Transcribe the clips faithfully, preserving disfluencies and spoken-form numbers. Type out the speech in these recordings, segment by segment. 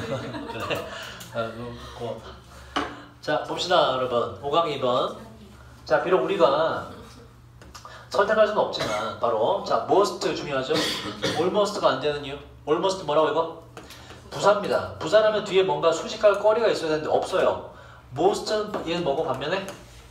그래. 아, 고맙다. 자, 봅시다, 여러분. 오 강 이 번. 자, 비록 우리가 선택할 수는 없지만 바로 자, most 중요하죠. almost가 안 되는 이유. almost 뭐라고 이거? 부사입니다. 부사라면 뒤에 뭔가 수식할 거리가 있어야 되는데 없어요. most는 얘는 뭐고 반면에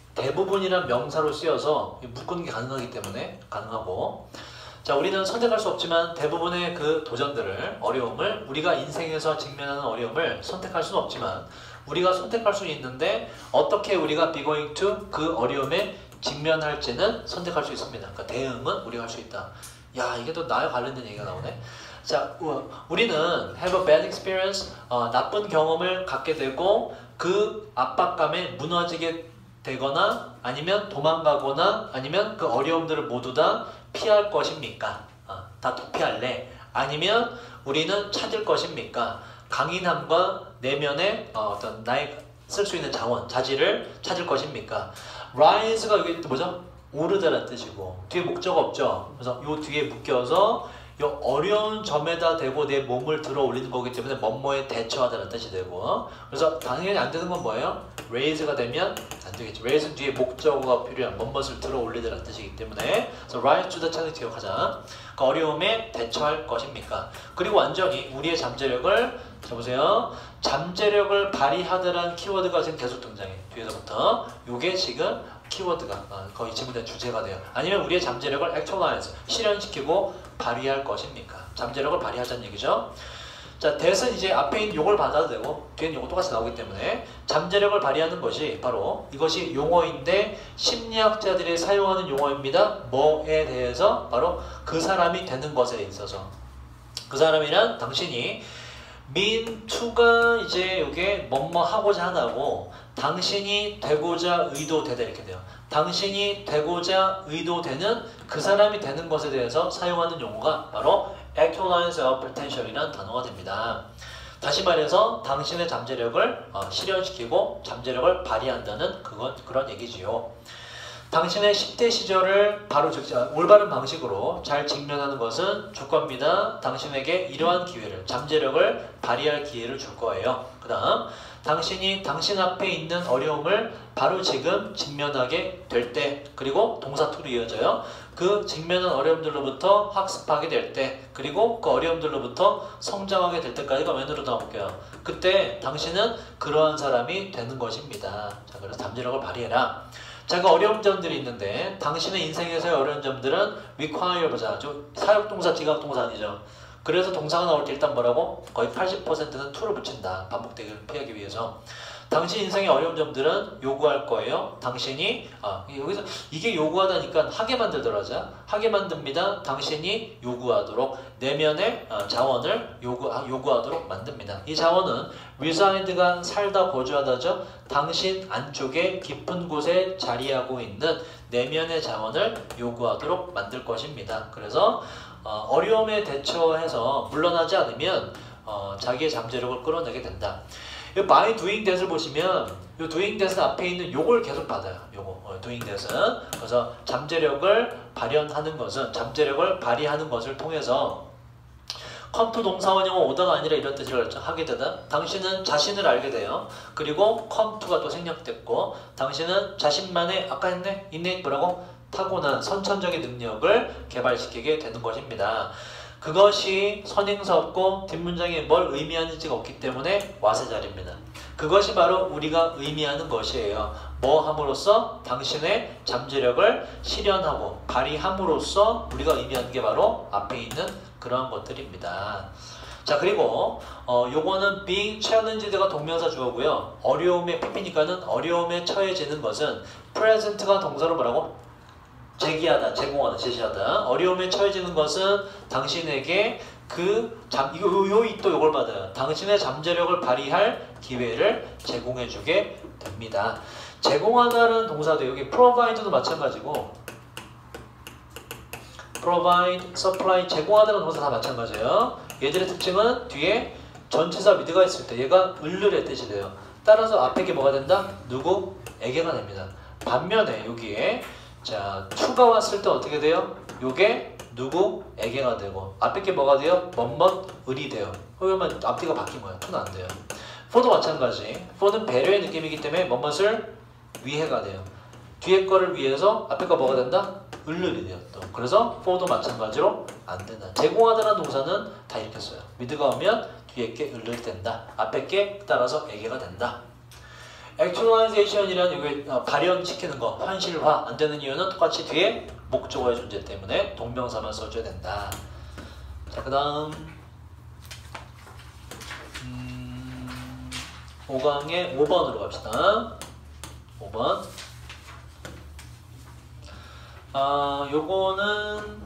대부분이란 명사로 쓰여서 묶는 게 가능하기 때문에 가능하고 자, 우리는 선택할 수 없지만 대부분의 그 도전들을, 어려움을, 우리가 인생에서 직면하는 어려움을 선택할 수는 없지만 우리가 선택할 수 있는데 어떻게 우리가 be going to 그 어려움에 직면할지는 선택할 수 있습니다. 그러니까 대응은 우리가 할 수 있다. 야, 이게 또 나와 관련된 얘기가 나오네. 자, 우리는 have a bad experience, 어, 나쁜 경험을 갖게 되고 그 압박감에 무너지게 되거나 아니면 도망가거나 아니면 그 어려움들을 모두 다 피할 것입니까? 어, 다 도피할래? 아니면 우리는 찾을 것입니까? 강인함과 내면의 어, 어떤 나의 쓸 수 있는 자원, 자질을 찾을 것입니까? rise가 여기 뭐죠? 오르다라는 뜻이고 뒤에 목적 없죠? 그래서 요 뒤에 묶여서 요 어려운 점에다 대고 내 몸을 들어 올리는 거기 때문에 뭐뭐에 대처하다는 뜻이 되고 그래서 당연히 안 되는 건 뭐예요? raise가 되면 안 되겠죠. raise는 뒤에 목적어가 필요한 뭐뭇을 들어 올리다라는 뜻이기 때문에 그래서 rise to the challenge 기억하자. 그 어려움에 대처할 것입니까? 그리고 완전히 우리의 잠재력을 자 보세요. 잠재력을 발휘하다라는 키워드가 지금 계속 등장해. 뒤에서부터 요게 지금 키워드가 어, 거의 지문의 주제가 돼요. 아니면 우리의 잠재력을 actualize, 실현시키고 발휘할 것입니까? 잠재력을 발휘하자는 얘기죠. 자, that은 이제 앞에 있는 요걸 받아도 되고 뒤에는 요거 똑같이 나오기 때문에 잠재력을 발휘하는 것이 바로 이것이 용어인데 심리학자들이 사용하는 용어입니다. 뭐에 대해서? 바로 그 사람이 되는 것에 있어서 그 사람이란 당신이 mean to가 이제 요게 뭐뭐 하고자 하다고 당신이 되고자 의도되다 이렇게 돼요. 당신이 되고자 의도되는 그 사람이 되는 것에 대해서 사용하는 용어가 바로 actualize your potential이라는 단어가 됩니다. 다시 말해서 당신의 잠재력을 어, 실현시키고 잠재력을 발휘한다는 그건 그런 얘기지요. 당신의 십 대 시절을 바로 즉 올바른 방식으로 잘 직면하는 것은 줄 겁니다. 당신에게 이러한 기회를, 잠재력을 발휘할 기회를 줄 거예요. 그 다음 당신이 당신 앞에 있는 어려움을 바로 지금 직면하게 될 때 그리고 동사 to로 이어져요. 그 직면한 어려움들로부터 학습하게 될 때 그리고 그 어려움들로부터 성장하게 될 때까지가 왼으로 나올게요. 그때 당신은 그러한 사람이 되는 것입니다. 자, 그래서 잠재력을 발휘해라. 자, 그 어려운 점들이 있는데 당신의 인생에서의 어려운 점들은 require 보자. 좀 사역동사, 지각동사 아니죠. 그래서 동사가 나올 때 일단 뭐라고? 거의 팔십 퍼센트는 to를 붙인다. 반복되기를 피하기 위해서. 당신 인생의 어려운 점들은 요구할 거예요. 당신이 아, 여기서 이게 요구하다니까 하게 만들더라자. 하게 만듭니다. 당신이 요구하도록 내면의 어, 자원을 요구, 아, 요구하도록 만듭니다. 이 자원은 reside가 살다 거주하다죠. 당신 안쪽에 깊은 곳에 자리하고 있는 내면의 자원을 요구하도록 만들 것입니다. 그래서 어, 어려움에 대처해서 물러나지 않으면 어, 자기의 잠재력을 끌어내게 된다. 이 by doing that을 보시면 이 doing that 앞에 있는 요걸 계속 받아요. 요거 어, doing that은 그래서 잠재력을 발현하는 것은 잠재력을 발휘하는 것을 통해서 come to 동사원형은 오다가 아니라 이런 뜻을 하게 되다. 당신은 자신을 알게 돼요. 그리고 come to가 또 생략됐고 당신은 자신만의 아까 했네? innate 뭐라고? 타고난 선천적인 능력을 개발시키게 되는 것입니다. 그것이 선행사 없고 뒷문장에 뭘 의미하는지가 없기 때문에 와세자리입니다. 그것이 바로 우리가 의미하는 것이에요. 뭐 함으로써? 당신의 잠재력을 실현하고 발휘함으로써 우리가 의미하는 게 바로 앞에 있는 그러한 것들입니다. 자, 그리고 어, 요거는 being challenged가 동명사 주어고요. 어려움에 피피니까는 어려움에 처해지는 것은 present가 동사로 뭐라고? 제기하다, 제공하다, 제시하다. 어려움에 처해지는 것은 당신에게 그 잠, 이거 요, 요, 또 요걸 받아요. 당신의 잠재력을 발휘할 기회를 제공해주게 됩니다. 제공하다는 동사도 여기 provide도 마찬가지고 provide, supply, 제공하다는 동사 다 마찬가지예요. 얘들의 특징은 뒤에 전치사 with가 있을 때 얘가 을르의 뜻이 돼요. 따라서 앞에 게 뭐가 된다? 누구에게가 됩니다. 반면에 여기에 자, to가 왔을 때 어떻게 돼요? 요게 누구에게가 되고 앞에 게 뭐가 돼요? 뭐뭇 을이 돼요. 그러면 앞뒤가 바뀐 거야. to는 안 돼요. for도 마찬가지. for는 배려의 느낌이기 때문에 뭐뭇을 위해가 돼요. 뒤에 거를 위해서 앞에 거 뭐가 된다? 을을이 돼요. 또. 그래서 for도 마찬가지로 안 된다. 제공하다라는 동사는 다 이렇게 써요. with가 오면 뒤에 게 을을이 된다. 앞에 게 따라서 에게가 된다. actualization이라는 이게 어, 발현시키는 거, 현실화 안 되는 이유는 똑같이 뒤에 목적어의 존재 때문에 동명사만 써줘야 된다. 자, 그 다음 음, 오 강의 오 번으로 갑시다. 오 번. 아, 요거는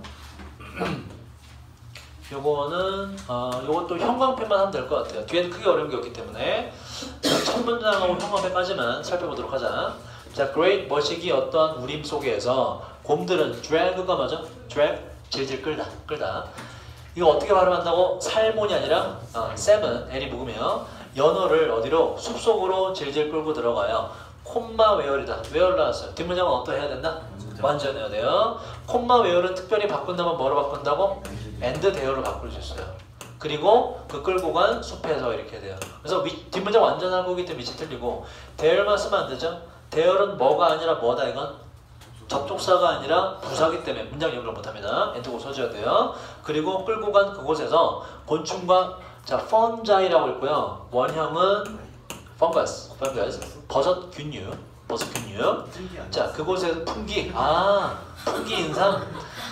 요거는 아, 요것도 형광펜만 하면 될 것 같아요. 뒤에는 크게 어려운 게 없기 때문에 첫 문장하고 형광펜까지만 살펴보도록 하자. 자, great 머시기 어떤 우림 속에서 곰들은 drag가 맞아? drag 질질 끌다 끌다. 이거 어떻게 발음한다고? 살몬이 아니라 어, 쌤은 L이 묵으며 연어를 어디로? 숲속으로 질질 끌고 들어가요. 콤마 웨어리다. 웨어를 나왔어요. 뒷문장은 어떠 해야 된다? 완전해야 돼요. 콤마 웨어를 특별히 바꾼다면 뭐로 바꾼다고? and 대어로 바꿀 수 있어요. 그리고 그 끌고 간 숲에서 이렇게 돼요. 그래서 위, 뒷문장 완전한 거기 때문에 위치 틀리고 대열만 쓰면 안 되죠. 대열은 뭐가 아니라 뭐다 이건? 접촉사가 아니라 부사기 때문에 문장 연결을 못합니다. 엔드고 써줘야 돼요. 그리고 끌고 간 그곳에서 곤충과 자 fungi라고 있고요. 원형은 fungus, fungus 버섯 균류, 버섯 균류. 자 그곳에서 풍기, 아 풍기 인상.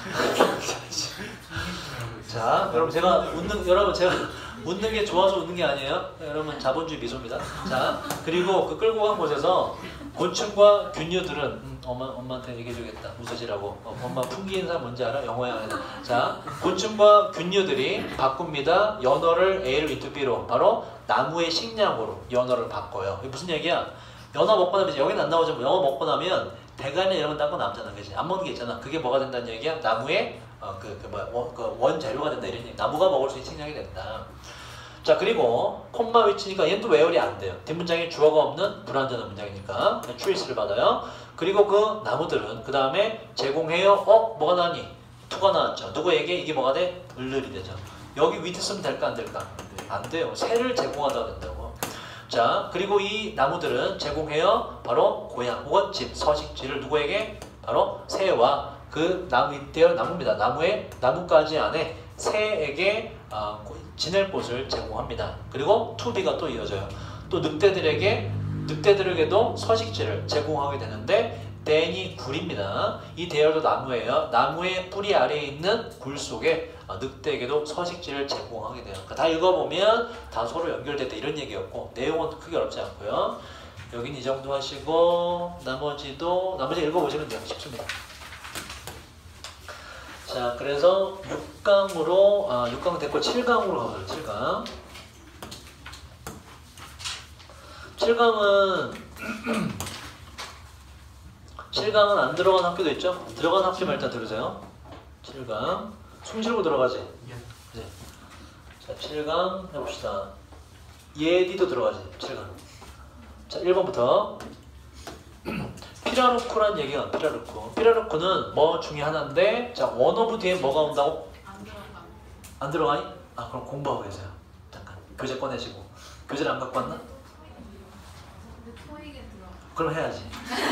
자 여러분 제가 웃는 여러분 제가 웃는 게 좋아서 웃는 게 아니에요. 여러분 자본주의 미소입니다. 자 그리고 그 끌고 간 곳에서 곤충과 균류들은 음, 엄마, 엄마한테 얘기해주겠다. 웃으시라고. 어, 엄마 풍기 인사 뭔지 알아? 영어야. 자 곤충과 균류들이 바꿉니다. 연어를 A를 into B로 바로 나무의 식량으로 연어를 바꿔요. 이게 무슨 얘기야? 연어 먹고 나면 이제 여기는 안 나오죠. 연어 먹고 나면 대간에 이런 거 딴 거 남잖아. 그지? 안 먹는 게 있잖아. 그게 뭐가 된다는 얘기야? 나무의 어, 그, 그 뭐야 원, 그 원재료가 된다 이런 얘기. 나무가 먹을 수 있는 식량이 된다. 자 그리고 콤마 위치니까 얘는 또 외열이 안 돼요. 뒷문장에 주어가 없는 불완전한 문장이니까 추리스를 받아요. 그리고 그 나무들은 그 다음에 제공해요. 어? 뭐가 나니? 투가 나왔죠. 누구에게 이게 뭐가 돼? 을을이 되죠. 여기 with 쓰면 될까 안 될까? 안 돼요. 새를 제공하다 된다고. 자 그리고 이 나무들은 제공해요. 바로 고향 혹은 집, 서식지를 누구에게? 바로 새와 그 나무 이때요 나무입니다. 나무의 나뭇가지 안에 새에게 어, 지낼 곳을 제공합니다. 그리고 투비가 또 이어져요. 또 늑대들에게 늑대들에게도 서식지를 제공하게 되는데 댄이 굴입니다. 이 대열도 나무예요. 나무의 뿌리 아래에 있는 굴 속에 어, 늑대에게도 서식지를 제공하게 돼요. 그러니까 다 읽어보면 다 서로 연결됐다 이런 얘기였고 내용은 크게 어렵지 않고요. 여긴 이 정도 하시고 나머지도 나머지 읽어보시면 돼요. 쉽습니다. 자, 그래서 육 강으로, 아, 육 강 됐고 칠 강으로 가보죠. 칠 강. 칠 강은, 칠 강은 안 들어간 학교도 있죠? 들어간 학교만 일단 들으세요. 칠 강. 숨 쉬고 들어가지? 네. 자, 칠 강 해봅시다. 예디도 들어가지? 칠 강. 자, 일 번부터. 피라루크란 얘기가 피라루크. 피라루크는 뭐 중에 하나인데 자 원어브 뒤에 뭐가 온다고? 안 들어가. 안 들어가니? 아 그럼 공부하고 계세요. 잠깐 교재 꺼내시고. 교재를 안 갖고 왔나? 근데 토익에 들어가. 그럼 해야지.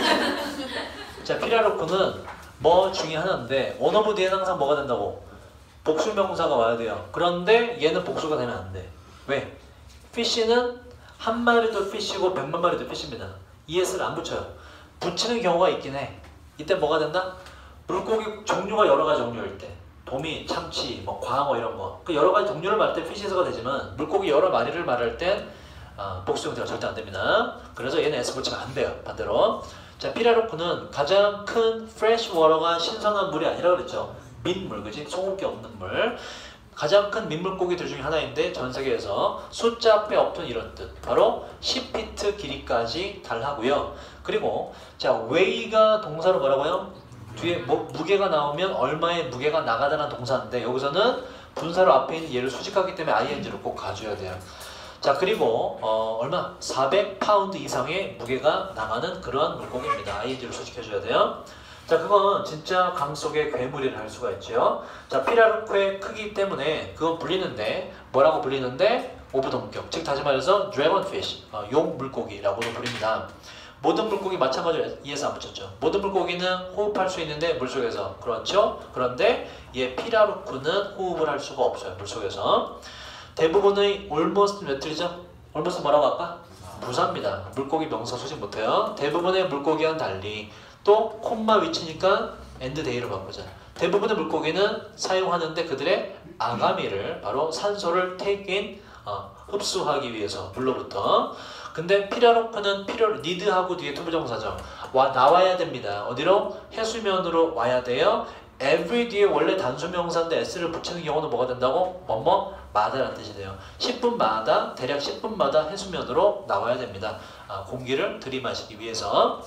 자 피라루크는 뭐 중에 하나인데 원어브 뒤에 항상 뭐가 된다고? 복수명사가 와야 돼요. 그런데 얘는 복수가 되면 안 돼. 왜? 피쉬는 한 마리도 피쉬고 백만 마리도 피쉬입니다. 이에스를 안 붙여요. 붙이는 경우가 있긴 해. 이때 뭐가 된다? 물고기 종류가 여러 가지 종류일 때 도미, 참치, 뭐 광어 이런 거 그 여러 가지 종류를 말할 때 피시스가 되지만 물고기 여러 마리를 말할 땐 아, 복수 형태가 절대 안 됩니다. 그래서 얘는 S 붙이면 안 돼요. 반대로. 자, 피라루크는 가장 큰 프레쉬 워터가 신선한 물이 아니라 그랬죠. 민물, 그지? 소금기 없는 물. 가장 큰 민물고기들 중에 하나인데 전 세계에서 숫자 앞에 없던 이런 뜻 바로 십 피트 길이까지 달하고요. 그리고 자 웨이가 동사로 뭐라고요? 뒤에 뭐, 무게가 나오면 얼마의 무게가 나가다는 동사인데 여기서는 분사로 앞에 있는 얘를 수직하기 때문에 아이엔지를 꼭 가져야 돼요. 자 그리고 어, 얼마? 사백 파운드 이상의 무게가 나가는 그러한 물고기입니다. 아이엔지를 수직해줘야 돼요. 자, 그건 진짜 강 속의 괴물이라 할 수가 있죠. 자, 피라루크의 크기 때문에 그건 불리는데 뭐라고 불리는데 오부동격, 즉 다시 말해서 드래곤피쉬, 어, 용 물고기라고도 부릅니다. 모든 물고기 마찬가지로 이에서 안 붙였죠. 모든 물고기는 호흡할 수 있는데 물속에서 그렇죠. 그런데 얘 피라루크는 호흡을 할 수가 없어요. 물속에서. 대부분의 almost 몇 틀이죠? almost 뭐라고 할까? 부사입니다. 물고기 명사 수식 못해요. 대부분의 물고기와는 달리 또 콤마 위치니까 and they로 바꾸자. 대부분의 물고기는 사용하는데 그들의 아가미를 바로 산소를 take in, 어, 흡수하기 위해서 물로부터. 근데 피라루크는 필요 니드하고 뒤에 투부정사죠. 와 나와야 됩니다. 어디로? 해수면으로 와야 돼요. every 뒤에 원래 단수명사인데 s를 붙이는 경우는 뭐가 된다고? 뭐뭐 마다라는 뜻이 돼요. 십 분마다 대략 십 분마다 해수면으로 나와야 됩니다. 아, 공기를 들이마시기 위해서.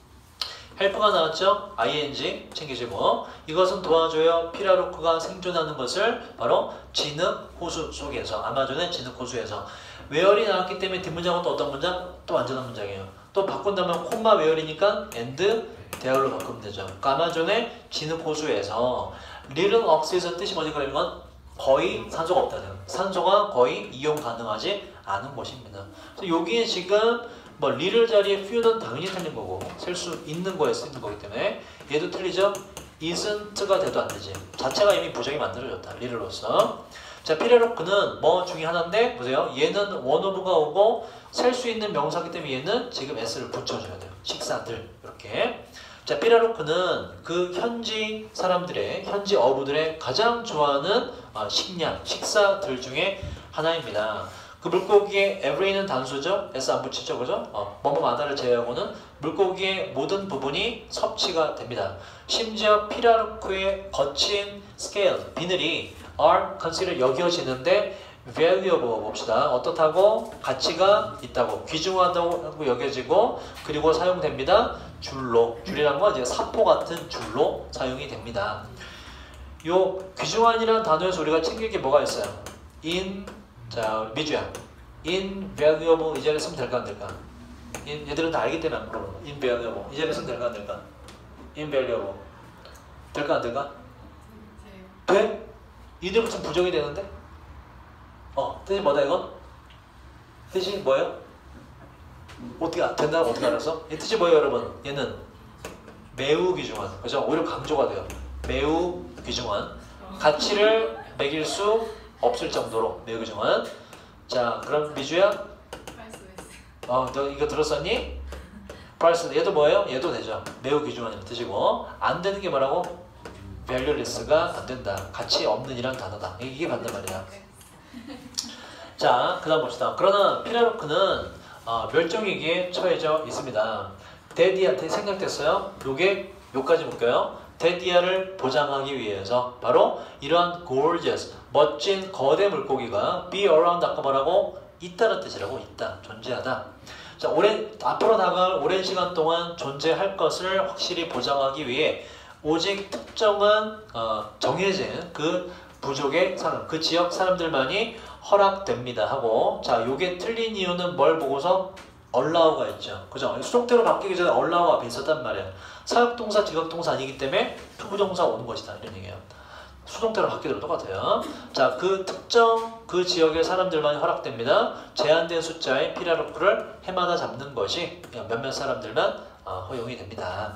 헬프가 나왔죠? 아이엔지 챙기시고 이것은 도와줘요. 피라루크가 생존하는 것을 바로 진흙 호수 속에서 아마존의 진흙 호수에서. 웨어리 나왔기 때문에 뒷문장은 또 어떤 문장? 또 완전한 문장이에요. 또 바꾼다면 콤마 웨어리니까 and 대열로 바꾸면 되죠. 그러니까 아마존의 진흙 호수에서 little ox에서 뜻이 뭐지? 그러면 거의 산소가 없다는 산소가 거의 이용 가능하지 않은 곳입니다. 그래서 여기에 지금 뭐 리를 자리에 few는 당연히 틀린 거고 셀 수 있는 거에 쓰는 거기 때문에 얘도 틀리죠. isn't가 돼도 안 되지. 자체가 이미 부정이 만들어졌다. 리를로서. 자, 피라루크는 뭐 중에 하나인데 보세요. 얘는 원오브가 오고 셀 수 있는 명사기 때문에 얘는 지금 s를 붙여줘야 돼요. 식사들 이렇게. 자, 피라루크는 그 현지 사람들의 현지 어부들의 가장 좋아하는 어, 식량, 식사들 중에 하나입니다. 그 물고기의 every는 단수죠. s 안 붙이죠, 그죠? 어, 뭐뭐마다를 제외하고는 물고기의 모든 부분이 섭취가 됩니다. 심지어 피라루크의 거친 스케일, 비늘이 are considered 여겨지는데 valuable 봅시다. 어떻다고? 가치가 있다고, 귀중하다고 여겨지고 그리고 사용됩니다. 줄로, 줄이란 건 이제 사포 같은 줄로 사용이 됩니다. 요 귀중한이라는 단어에서 우리가 챙길 게 뭐가 있어요? in 자, 미주야. invaluable 이 자리에 쓰면 될까 안 될까? in, 얘들은 다 알기 때문에 안 물어보는 거야. invaluable 이 자리에 쓰면 될까 안 될까? invaluable 될까 안 될까? 돼? 이대로 붙으면 부정이 되는데? 어, 뜻이 뭐다 이거? 뜻이 뭐예요? 어떻게 된다고 어떻게 알았어? 이 뜻이 뭐예요 여러분? 얘는 매우 귀중한, 그죠? 오히려 강조가 돼요. 매우 귀중한, 가치를 매길 수 없을 정도로 매우 귀중한. 자, 그럼 미주야? 어, 너 이거 들었었니? price, 얘도 뭐예요? 얘도 되죠. 매우 귀중한 뜻이고, 안 되는 게 뭐라고? valueless가 안 된다. 가치 없는 이란 단어다. 이게 맞는 말이야. 자, 그 다음 봅시다. 그러나 피라루크는 어, 멸종위기에 처해져 있습니다. 데디아한테 생각됐어요? 요게 요까지 볼게요. 데디아를 보장하기 위해서 바로 이러한 gorgeous, 멋진 거대 물고기가 be around 아까 뭐라고? 있다는 뜻이라고. 있다, 존재하다. 자, 오랜, 앞으로 다가올 오랜 시간 동안 존재할 것을 확실히 보장하기 위해 오직 특정한 어, 정해진 그 부족의 사람, 그 지역 사람들만이 허락됩니다 하고. 자, 요게 틀린 이유는 뭘 보고서? allow가 있죠. 그죠? 수동태로 바뀌기 전에 allow 앞에 있었단 말이야. 사역동사, 직역동사 아니기 때문에 투부정사 오는 것이다. 이런 얘기예요. 수동태로 바뀌도록 똑같아요. 자, 그 특정 그 지역의 사람들만이 허락됩니다. 제한된 숫자의 피라루크를 해마다 잡는 것이 몇몇 사람들만 어, 허용이 됩니다.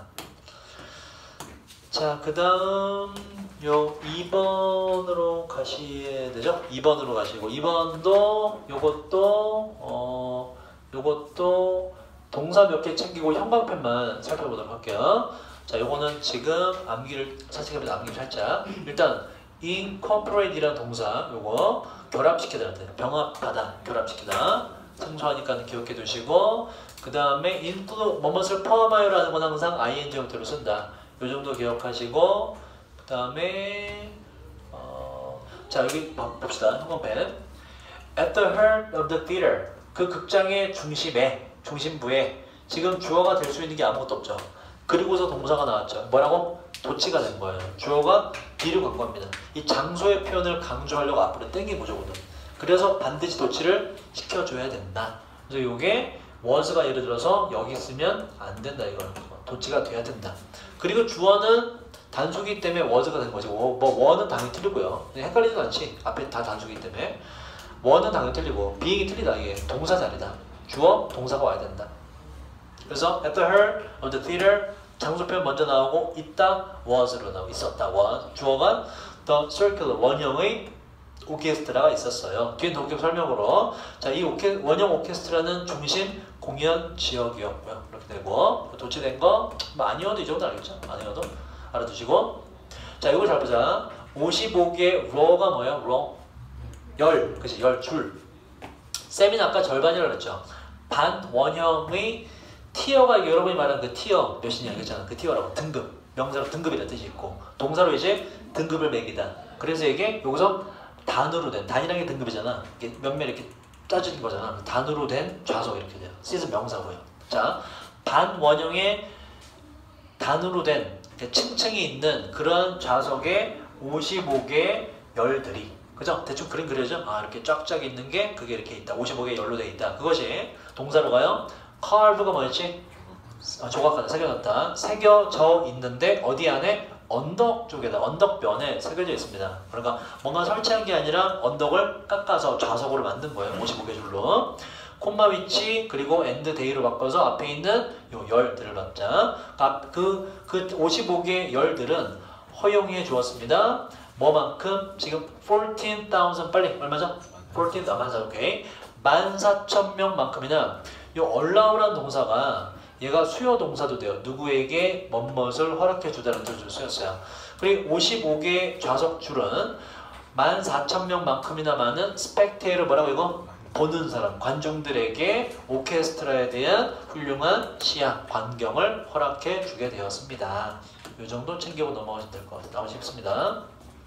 자, 그 다음 요 이 번으로 가셔야 되죠? 이 번으로 가시고, 이 번도 요것도 어 요것도 동사 몇 개 챙기고 형광펜만 살펴보도록 할게요. 자, 요거는 지금 암기를 산책해보자. 암기를 살짝. 일단 incorporate이라는 동사, 요거 결합시키다, 병합하다, 결합시키다. 생소하니까 기억해 두시고, 그 다음에 into 뭐뭇을 포함하여라는 건 항상 ing 형태로 쓴다. 요 정도 기억하시고, 그 다음에 어, 자, 여기 봅시다. 형광펜. At the heart of the theater, 그 극장의 중심에, 중심부에 지금 주어가 될 수 있는 게 아무것도 없죠. 그리고서 동사가 나왔죠. 뭐라고? 도치가 된 거예요. 주어가 B로 간 겁니다. 이 장소의 표현을 강조하려고 앞으로 땡긴 구조거든. 그래서 반드시 도치를 시켜줘야 된다. 그래서 요게 was가 예를 들어서 여기 쓰면 안 된다 이거는. 도치가 돼야 된다. 그 그리고 주어는 단수기 때문에 was가 된 거지. 뭐 was는 당연히 틀리고요. 헷갈리지도 않지. 앞에 다 단수기 때문에. was는 당연히 틀리고 being이 틀리다. 이게 동사 자리다. 주어, 동사가 와야 된다. 그래서 at the heart of the theater 장소 표현 먼저 나오고 있다 was로 나오고 있었다. was. 주어가 the circular 원형의 오케스트라가 있었어요. 뒤에 독일 설명으로 자, 이 오케, 원형 오케스트라는 중심 공연 지역이었고요. 이렇게 되고 도치된 거 뭐 아니어도 이 정도 알겠죠? 아니어도 알아두시고 자, 이거 잘 보자. 오십오 개의 row가 뭐예요? row 열, 그치? 열 줄. 쌤이 아까 절반이라고 그랬죠. 반 원형의 티어가 여러분이 말하는 그 티어 몇이냐 알겠잖아. 그 티어라고 등급 명사로 등급이라는 뜻이 있고 동사로 이제 등급을 매기다. 그래서 이게 여기서 단으로 된 단이라는 게 등급이잖아. 이게 몇몇 이렇게 짜주는 거잖아. 단으로 된 좌석 이렇게 돼요. 시즌 명사고요. 자, 반 원형의 단으로 된 층층이 있는 그런 좌석에 오십오 개의 열들이 그죠? 대충 그림 그려져? 아, 이렇게 쫙쫙 있는 게 그게 이렇게 있다. 오십오 개 열로 돼 있다. 그것이 동사로 가요. carve가 뭐였지? 아, 조각하다, 새겨졌다. 새겨져 있는데 어디 안에? 언덕 쪽에다, 언덕변에 새겨져 있습니다. 그러니까 뭔가 설치한 게 아니라 언덕을 깎아서 좌석으로 만든 거예요. 오십오 개 줄로. 콤마 위치 그리고 엔드 데이로 바꿔서 앞에 있는 요 열들을 받자. 그, 그 오십오 개 열들은 허용해 주었습니다. 뭐만큼? 지금 fourteen thousand 빨리 얼마죠? fourteen 아 맞아 오케이 만 사천 명만큼이나 요 allow란 동사가 얘가 수요 동사도 돼요. 누구에게 뭐뭇을 허락해 주다는 뜻으로 쓰였어요. 그리고 오십오 개 좌석 줄은 만 사천 명만큼이나 많은 spectator 뭐라고 이거? 보는 사람, 관중들에게 오케스트라에 대한 훌륭한 시야, 광경을 허락해 주게 되었습니다. 이 정도 챙기고 넘어가시면 될 것 같아요. 나머지 쉽습니다.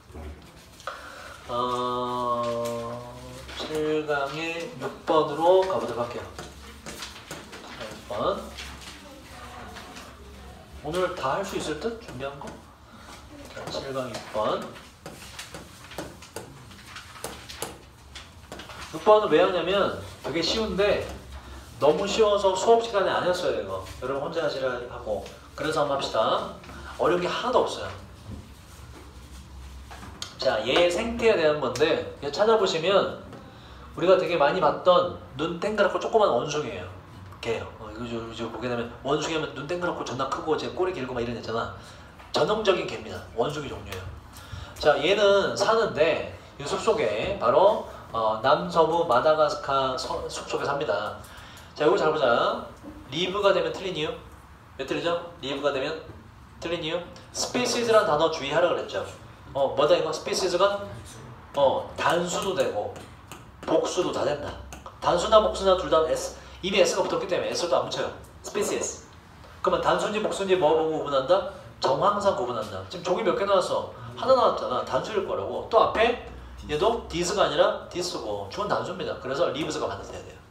어, 칠 강의 육 번으로 가보도록 할게요. 육 번. 오늘 다 할 수 있을 듯? 준비한 거? 자, 칠 강 육 번. 육 번은 왜 하냐면 되게 쉬운데 너무 쉬워서 수업 시간에 안 했어요, 이거. 여러분 혼자 하시라 하고. 그래서 한번 합시다. 어려운 게 하나도 없어요. 자, 얘의 생태에 대한 건데 얘 찾아보시면 우리가 되게 많이 봤던 눈 땡그랗고 조그만 원숭이에요. 걔요. 어, 이거, 이거, 이거 보게 되면 원숭이 하면 눈 땡그랗고 존나 크고 제 꼬리 길고 막 이런 애 있잖아. 전형적인 개입니다. 원숭이 종류예요. 자, 얘는 사는데 이 숲속에 바로 어, 남서부 마다가스카 서, 숲속에 삽니다. 자, 이거 잘 보자. 리브가 되면 틀린 이유? 몇 틀리죠? 리브가 되면 틀린 이유? 스피시스라는 단어 주의하라 그랬죠. 어, 뭐다 이거? 스피시스가 어, 단수도 되고 복수도 다 된다. 단수나 복수나 둘 다 S 이미 S가 붙었기 때문에 S도 안 붙여요. 스피시스. 그러면 단수인지 복수인지 뭐 보고 구분한다? 정황상 구분한다. 지금 종이 몇 개 나왔어? 하나 나왔잖아. 단수일 거라고. 또 앞에 얘도 디스가 아니라 디스고 주어는 단수입니다. 그래서 리브스가 반드시 돼야 돼요.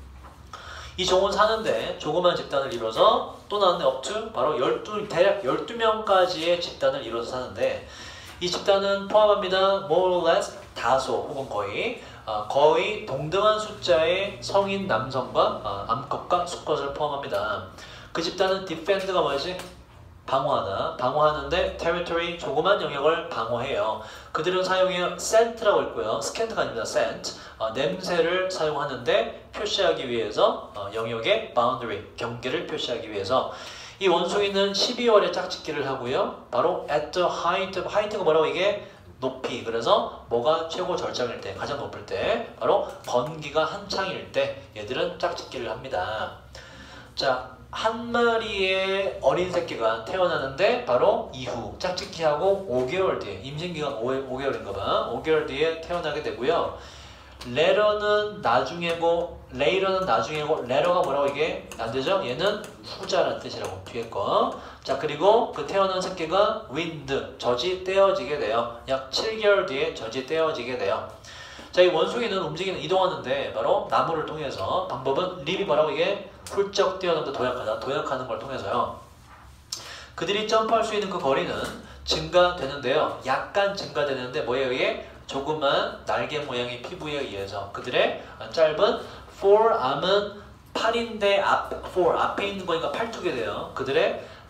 이 종은 사는데 조그만 집단을 이뤄서 또 나왔네 up to 바로 열두, 대략 열두 명까지의 집단을 이뤄서 사는데 이 집단은 포함합니다. more or less 다소 혹은 거의 어, 거의 동등한 숫자의 성인 남성과 어, 암컷과 수컷을 포함합니다. 그 집단은 defend가 뭐지? 방어하다. 방어하는데 territory 조그만 영역을 방어해요. 그들은 사용해요. scent라고 있고요. scent가 아닙니다. scent. 어, 냄새를 사용하는데 표시하기 위해서 어, 영역의 boundary 경계를 표시하기 위해서 이 원숭이는 십이월에 짝짓기를 하고요. 바로 at the height, height가 뭐라고 이게 높이. 그래서 뭐가 최고 절정일 때, 가장 높을 때, 바로 건기가 한창일 때 얘들은 짝짓기를 합니다. 자. 한 마리의 어린 새끼가 태어나는데 바로 이후 짝짓기하고 오 개월 뒤에 임신기간 오 개월인가 봐. 오 개월 뒤에 태어나게 되고요. later는 나중에고 later는 나중에고 later가 뭐라고 이게 안 되죠? 얘는 후자라는 뜻이라고 뒤에 거. 자, 그리고 그 태어난 새끼가 wind 젖이 떼어지게 돼요. 약 칠 개월 뒤에 젖이 떼어지게 돼요. 자, 이 원숭이는 움직이는 이동하는데 바로 나무를 통해서 방법은 립이 뭐라고 이게 훌쩍 뛰어넘다 도약하다 도약하는 걸 통해서요. 그들이 점프할 수 있는 그 거리는 증가되는데요. 약간 증가되는데 뭐에 의해? 조그만 날개 모양의 피부에 의해서 그들의 짧은 forearm은 팔인데 앞, fore 앞에 있는 거니까 팔뚝이 돼요. 그들의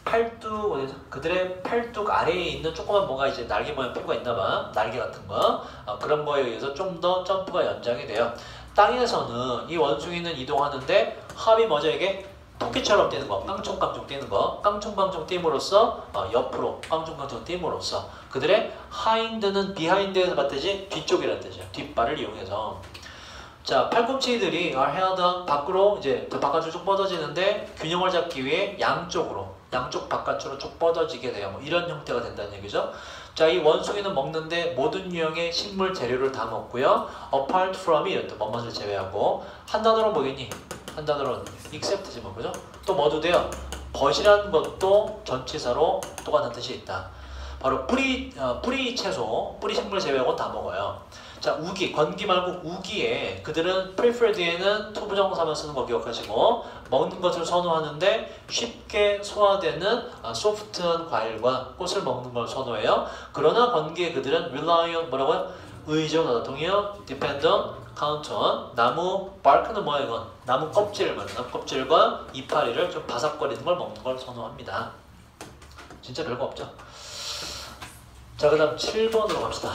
팔뚝 어디죠? 그들의 팔뚝 아래에 있는 조그만 뭔가 이제 날개 모양 피부가 있나봐. 날개 같은 거. 어, 그런 거에 의해서 좀 더 점프가 연장이 돼요. 땅에서는 이 원숭이는 이동하는데 합이 뭐죠 이게? 토끼처럼 뛰는 거, 깡총깡총 뛰는 거, 깡총깡총 뛰므로써 어, 옆으로 깡총깡총 뛰므로써 그들의 하인드는 비하인드에서 봤듯이 뒤쪽이라는 뜻이에요. 뒷발을 이용해서. 자, 팔꿈치들이 are held up 밖으로 이제 더 바깥으로 쭉 뻗어지는데 균형을 잡기 위해 양쪽으로, 양쪽 바깥으로 쭉 뻗어지게 돼요. 뭐 이런 형태가 된다는 얘기죠. 자, 이 원숭이는 먹는데 모든 유형의 식물 재료를 다 먹고요. apart from이 이렇다. 뭐뭇을 제외하고 한 단어로 뭐겠니? 한 단어로 except지 뭐 그죠? 또 뭐도 돼요? 벗이라는 것도 전치사로 똑같은 뜻이 있다. 바로 뿌리 어, 뿌리 채소, 뿌리 식물 제외하고 다 먹어요. 자, 우기, 건기 말고 우기에 그들은 preferred에는 투부정사만 쓰는 거 기억하시고 먹는 것을 선호하는데 쉽게 소화되는 아, 소프트한 과일과 꽃을 먹는 걸 선호해요. 그러나 건기에 그들은 rely on 뭐라고요? 의존하다 동의어 depend on, count on 나무 bark는 뭐야 이건? 나무 껍질만, 나무 껍질과 이파리를 좀 바삭거리는 걸 먹는 걸 선호합니다. 진짜 별거 없죠? 자, 그 다음 칠 번으로 갑시다.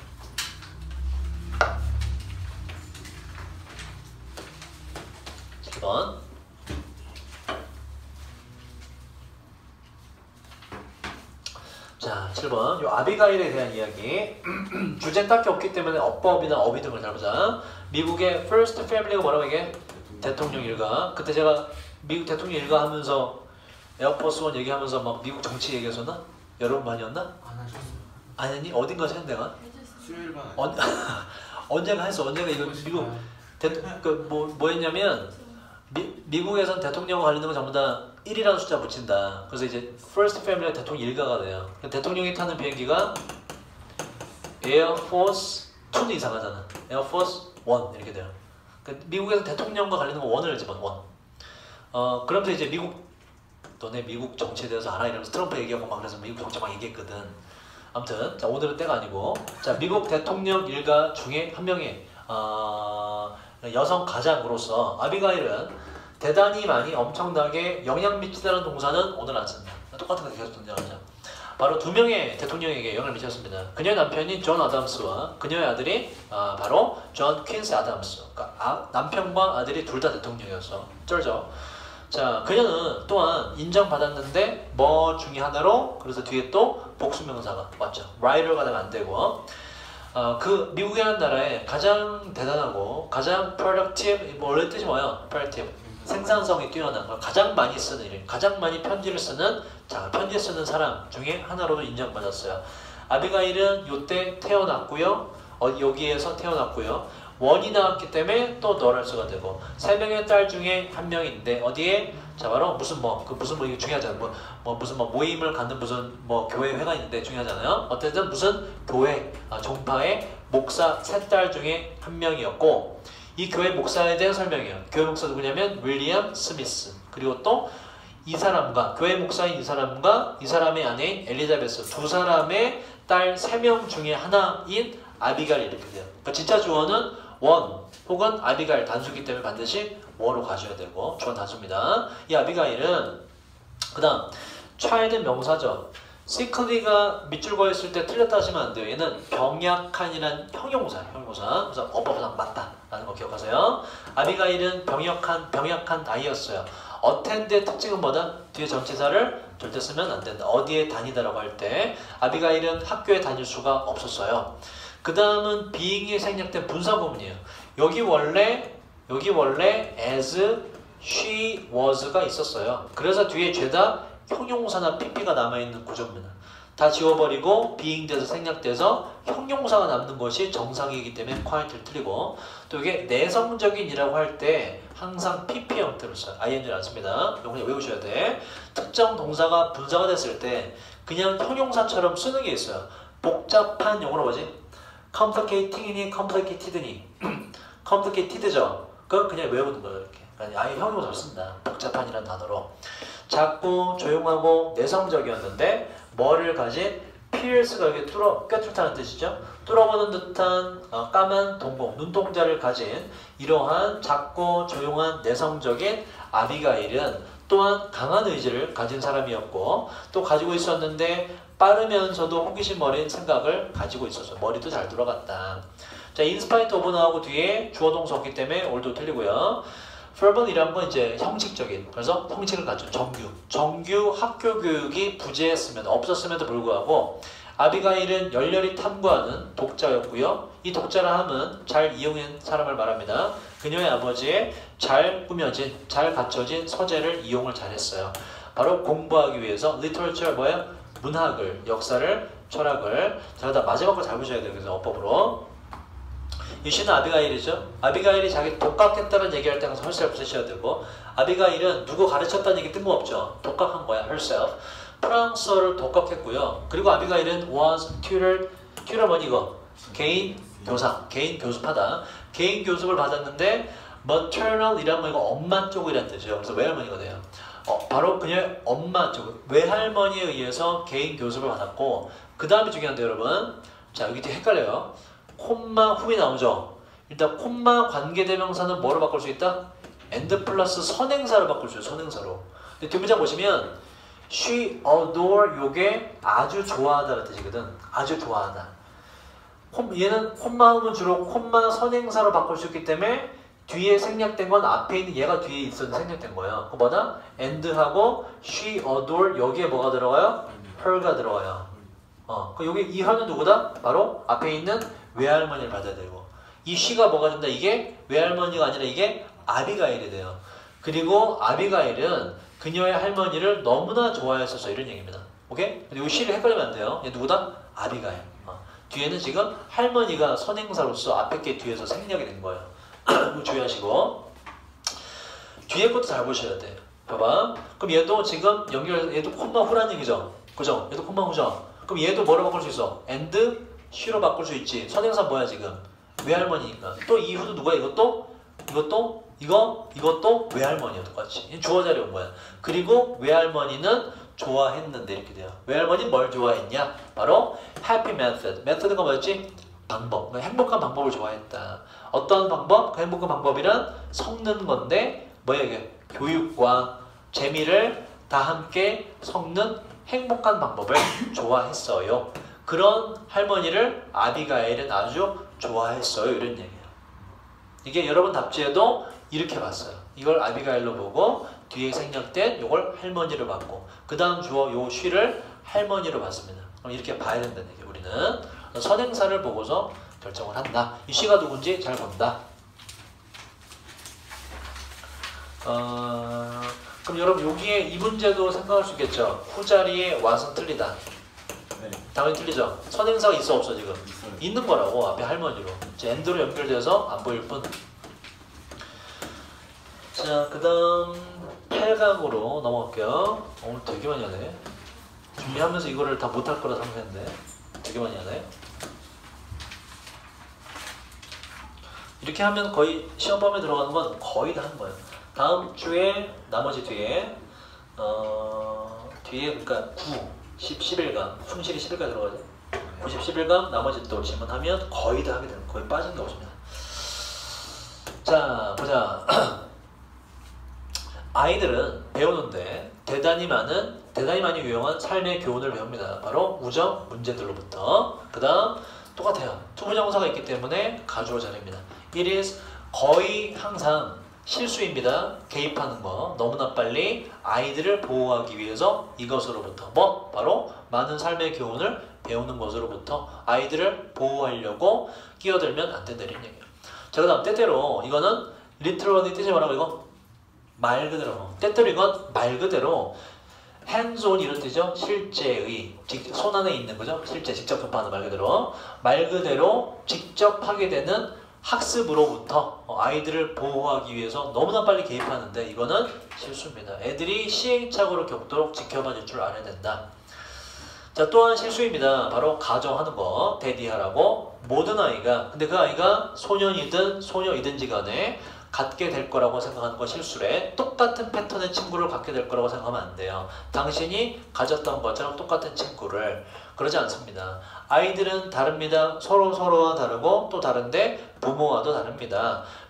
칠 번. 자, 칠 번. 요 아비가일에 대한 이야기. 주제는 딱히 없기 때문에 어법이나 어휘 등을 잘 보자. 미국의 First Family가 뭐라고 얘기해? 대통령 일가. 그때 제가 미국 대통령 일가 하면서 에어포스 원 얘기하면서 막 미국 정치 얘기했었나? 여러분 많이 였나? 안 하셨어요. 아니, 어딘가에서 했는데 내가? 해줬어요. 수요일반 언, 언제가 했어. 언제가 이거 미국 대, 그, 뭐, 뭐 했냐면 미, 미국에선 대통령 관련된 거 전부 다 일이라는 숫자 붙인다. 그래서 이제 First Family가 대통령 일가가 돼요. 대통령이 타는 비행기가 Air Force 이는 이상하잖아. Air Force 일 이렇게 돼요. 그러니까 미국에서 대통령과 관련된 거 원을 집어넣어. 원. 어, 그러면서 이제 미국 너네 미국 정치에 대해서 알아? 이러면서 트럼프 얘기하고 막 그래서 미국 정치 막 얘기했거든. 아무튼 자, 오늘은 때가 아니고 자, 미국 대통령 일가 중에 한 명의 어, 여성 가장으로서 아비가일은 대단히 많이 엄청나게 영향 미치다는 동사는 오늘 안 쓴다. 똑같은 거 계속 존재하죠. 바로 두 명의 대통령에게 영향을 미쳤습니다. 그녀의 남편인 존 아담스와 그녀의 아들이 아, 바로 존 퀸스 아담스. 그러니까 아, 남편과 아들이 둘 다 대통령이었어. 쩔죠. 자, 그녀는 또한 인정받았는데 뭐 중에 하나로 그래서 뒤에 또 복수명사가 왔죠. writer가 되면 안 되고 어, 그 미국이라는 나라에 가장 대단하고 가장 productive 뭐 원래 뜻이 뭐예요? productive 생산성이 뛰어난 걸 가장 많이 쓰는 일, 가장 많이 편지를 쓰는 자 편지 쓰는 사람 중에 하나로도 인정받았어요. 아비가일은 이때 태어났고요. 어, 여기에서 태어났고요. 원이 나왔기 때문에 또 너랄수가 되고 세 명의 딸 중에 한 명인데 어디에 자 바로 무슨 뭐 그 무슨 뭐 이게 중요하잖아요. 뭐, 뭐 무슨 뭐 모임을 갖는 무슨 뭐 교회 회가 있는데 중요하잖아요. 어쨌든 무슨 교회 아, 종파의 목사 세 딸 중에 한 명이었고 이 교회 목사에 대한 설명이에요. 교회 목사 누구냐면 윌리엄 스미스. 그리고 또 이 사람과 교회 목사인 이 사람과 이 사람의 아내인 엘리자베스 두 사람의 딸 세 명 중에 하나인 아비가일 이렇게 돼요. 그러니까 진짜 주어는 원 혹은 아비가일 단수기 때문에 반드시 뭐로 가셔야 되고 주어 단수입니다. 이 아비가일은 그 다음 차이는 명사죠. sickly가 밑줄 그어있을 때 틀렸다 하시면 안 돼요. 얘는 병약한이란 형용사, 형용사. 그래서 어법상 맞다 라는 거 기억하세요. 아비가일은 병약한, 병약한 아이였어요. attend의 특징은 뭐다? 뒤에 전치사를 절대 쓰면 안 된다. 어디에 다니다라고 할 때 아비가일은 학교에 다닐 수가 없었어요. 그 다음은 being이 생략된 분사구문이에요. 여기 원래 여기 원래 as, she, was가 있었어요. 그래서 뒤에 죄다 형용사나 pp가 남아있는 구조입니다. 다 지워버리고 being 돼서 생략돼서 형용사가 남는 것이 정상이기 때문에 quiet를 틀리고 또 이게 내성적인 이라고 할 때 항상 pp 형태로 써요. ing를 안 씁니다. 이거 그냥 외우셔야 돼. 특정 동사가 분사가 됐을 때 그냥 형용사처럼 쓰는 게 있어요. 복잡한 영어로 뭐지? complicating이니 complicated니 complicated죠. 그건 그냥 외우는 거예요. 이렇게. 그러니까 아예 형용사를 쓴다. 복잡한이라는 단어로. 작고 조용하고 내성적이었는데 뭐를 가진? pierce가 여기 뚫어, 꿰뚫다는 뜻이죠. 뚫어보는 듯한 어, 까만 동공, 눈동자를 가진 이러한 작고 조용한 내성적인 아비가일은 또한 강한 의지를 가진 사람이었고 또 가지고 있었는데 빠르면서도 호기심 어린 생각을 가지고 있었어. 머리도 잘 돌아갔다. 자, in spite of 나오고 뒤에 주어 동사 없기 때문에 올도 틀리고요. fervent이란 건 이제 형식적인, 그래서 형식을 갖춘 정규. 정규 학교 교육이 부재했으면, 없었음에도 불구하고 아비가일은 열렬히 탐구하는 독자였고요. 이 독자라 함은 잘 이용한 사람을 말합니다. 그녀의 아버지의 잘 꾸며진, 잘 갖춰진 서재를 이용을 잘했어요. 바로 공부하기 위해서 literature 뭐예요? 문학을, 역사를, 철학을. 자, 그다음 마지막 거 잘 보셔야 돼요. 그래서 어법으로. 이 시는 아비가일이죠. 아비가일이 자기 독학했다는 얘기할 때 항상 herself 쓰셔야 되고, 아비가일은 누구 가르쳤다는 얘기 뜬금없죠. 독학한 거야, herself. 프랑스어를 독학했고요. 그리고 아비가일은 was tutored, tutor 뭐니 이거? 개인 교사, 개인 교습하다. 개인 교습을 받았는데 maternal 이란 거 이거 엄마 쪽이란 뜻이에요. 그래서 외할머니가 돼요. 어, 바로 그녀의 엄마 쪽, 외할머니에 의해서 개인 교습을 받았고, 그 다음이 중요한데 여러분. 자, 여기 뒤에 헷갈려요. 콤마 후이 나오죠. 일단 콤마 관계대명사는 뭐로 바꿀 수 있다? and 플러스 선행사로 바꿀 수 있어요. 선행사로. 근데 뒷문장 보시면 she adore 요게 아주 좋아하다는 뜻이거든. 아주 좋아하다. 콤, 얘는 콤마음은 주로 콤마 선행사로 바꿀 수 있기 때문에 뒤에 생략된 건 앞에 있는 얘가 뒤에 있어서 생략된 거예요. 그 뭐다? and하고 she adore 여기에 뭐가 들어가요? her가 들어가요. 어, 그 여기 이 her는 누구다? 바로 앞에 있는 외할머니를 받아야 되고, 이 she가 뭐가 된다? 이게 외할머니가 아니라 이게 아비가일이 돼요. 그리고 아비가일은 그녀의 할머니를 너무나 좋아했었어. 이런 얘기입니다. 오케이? 근데 이 she를 헷갈리면 안 돼요. 얘 누구다? 아비가일. 어. 뒤에는 지금 할머니가 선행사로서 앞에 게 뒤에서 생략이 된 거예요. 주의하시고, 뒤에 것도 잘 보셔야 돼. 봐봐. 그럼 얘도 지금 연결, 얘도 콤마 후란 얘기죠. 그죠? 얘도 콤마 후죠. 그럼 얘도 뭐로 바꿀 수 있어? and she로 바꿀 수 있지. 선행사 뭐야 지금? 외할머니니까. 또 이후도 누구야? 이것도? 이것도? 이거? 이것도 외할머니야. 똑같이. 주어 자리에 온 거야. 그리고 외할머니는 좋아했는데 이렇게 돼요. 외할머니는 뭘 좋아했냐? 바로 happy method. method가 뭐였지? 방법. 행복한 방법을 좋아했다. 어떤 방법? 그 행복한 방법이란 섞는 건데 뭐야 이게? 교육과 재미를 다 함께 섞는 행복한 방법을 좋아했어요. 그런 할머니를 아비가일은 아주 좋아했어요. 이런 얘기예요. 이게 여러분 답지에도 이렇게 봤어요. 이걸 아비가일로 보고 뒤에 생략된 이걸 할머니로 봤고, 그 다음 주어 요 she를 할머니로 봤습니다. 그럼 이렇게 봐야 된다는 얘기예요. 우리는 선행사를 보고서 결정을 한다. 이 she가 누군지 잘 본다. 어... 그럼 여러분 여기에 이 문제도 생각할 수 있겠죠. 후자리에 와서 틀리다. 네. 당연히 틀리죠. 선행사가 있어 없어 지금? 있어요. 있는 거라고. 앞에 할머니로. 이제 end로 연결돼서 안 보일 뿐. 자, 그 다음 팔 강으로 넘어갈게요. 오늘 되게 많이 하네. 준비하면서 이거를 다 못할 거라 생각했는데 되게 많이 하네. 이렇게 하면 거의 시험범에 들어가는 건 거의 다 한 거예요. 다음 주에 나머지 뒤에 어 뒤에 그러니까 구, 십, 십일 강 충실히 십일 강 들어가죠. 구십, 십일 강 나머지 또 질문하면 거의 다 하게 되는 거의 빠진 게 없습니다. 자 보자. 아이들은 배우는데 대단히 많은 대단히 많이 유용한 삶의 교훈을 배웁니다. 바로 우정 문제들로부터. 그 다음 똑같아요. 투부정사가 있기 때문에 가주어 자리입니다. It is 거의 항상 실수입니다. 개입하는 거 너무나 빨리 아이들을 보호하기 위해서 이것으로부터 뭐? 바로 많은 삶의 교훈을 배우는 것으로부터 아이들을 보호하려고 끼어들면 안 된다 이런 얘기예요. 자, 그 다음 때때로 이거는 literally 뜻이 뭐라고 이거? 말 그대로. 때때로 이건 말 그대로 hands on 이런 뜻이죠. 실제의 손 안에 있는 거죠. 실제 직접 접하는 말 그대로 말 그대로 직접 하게 되는 학습으로부터 아이들을 보호하기 위해서 너무나 빨리 개입하는데 이거는 실수입니다. 애들이 시행착오를 겪도록 지켜봐 줄 줄 알아야 된다. 자, 또한 실수입니다. 바로 가정하는 거 대디하라고 모든 아이가 근데 그 아이가 소년이든 소녀이든지 간에 갖게 될 거라고 생각하는 건 실수래. 똑같은 패턴의 친구를 갖게 될 거라고 생각하면 안 돼요. 당신이 가졌던 것처럼 똑같은 친구를. 그러지 않습니다. 아이들은 다릅니다. 서로 서로와 다르고 또 다른데 부모와도 다릅니다.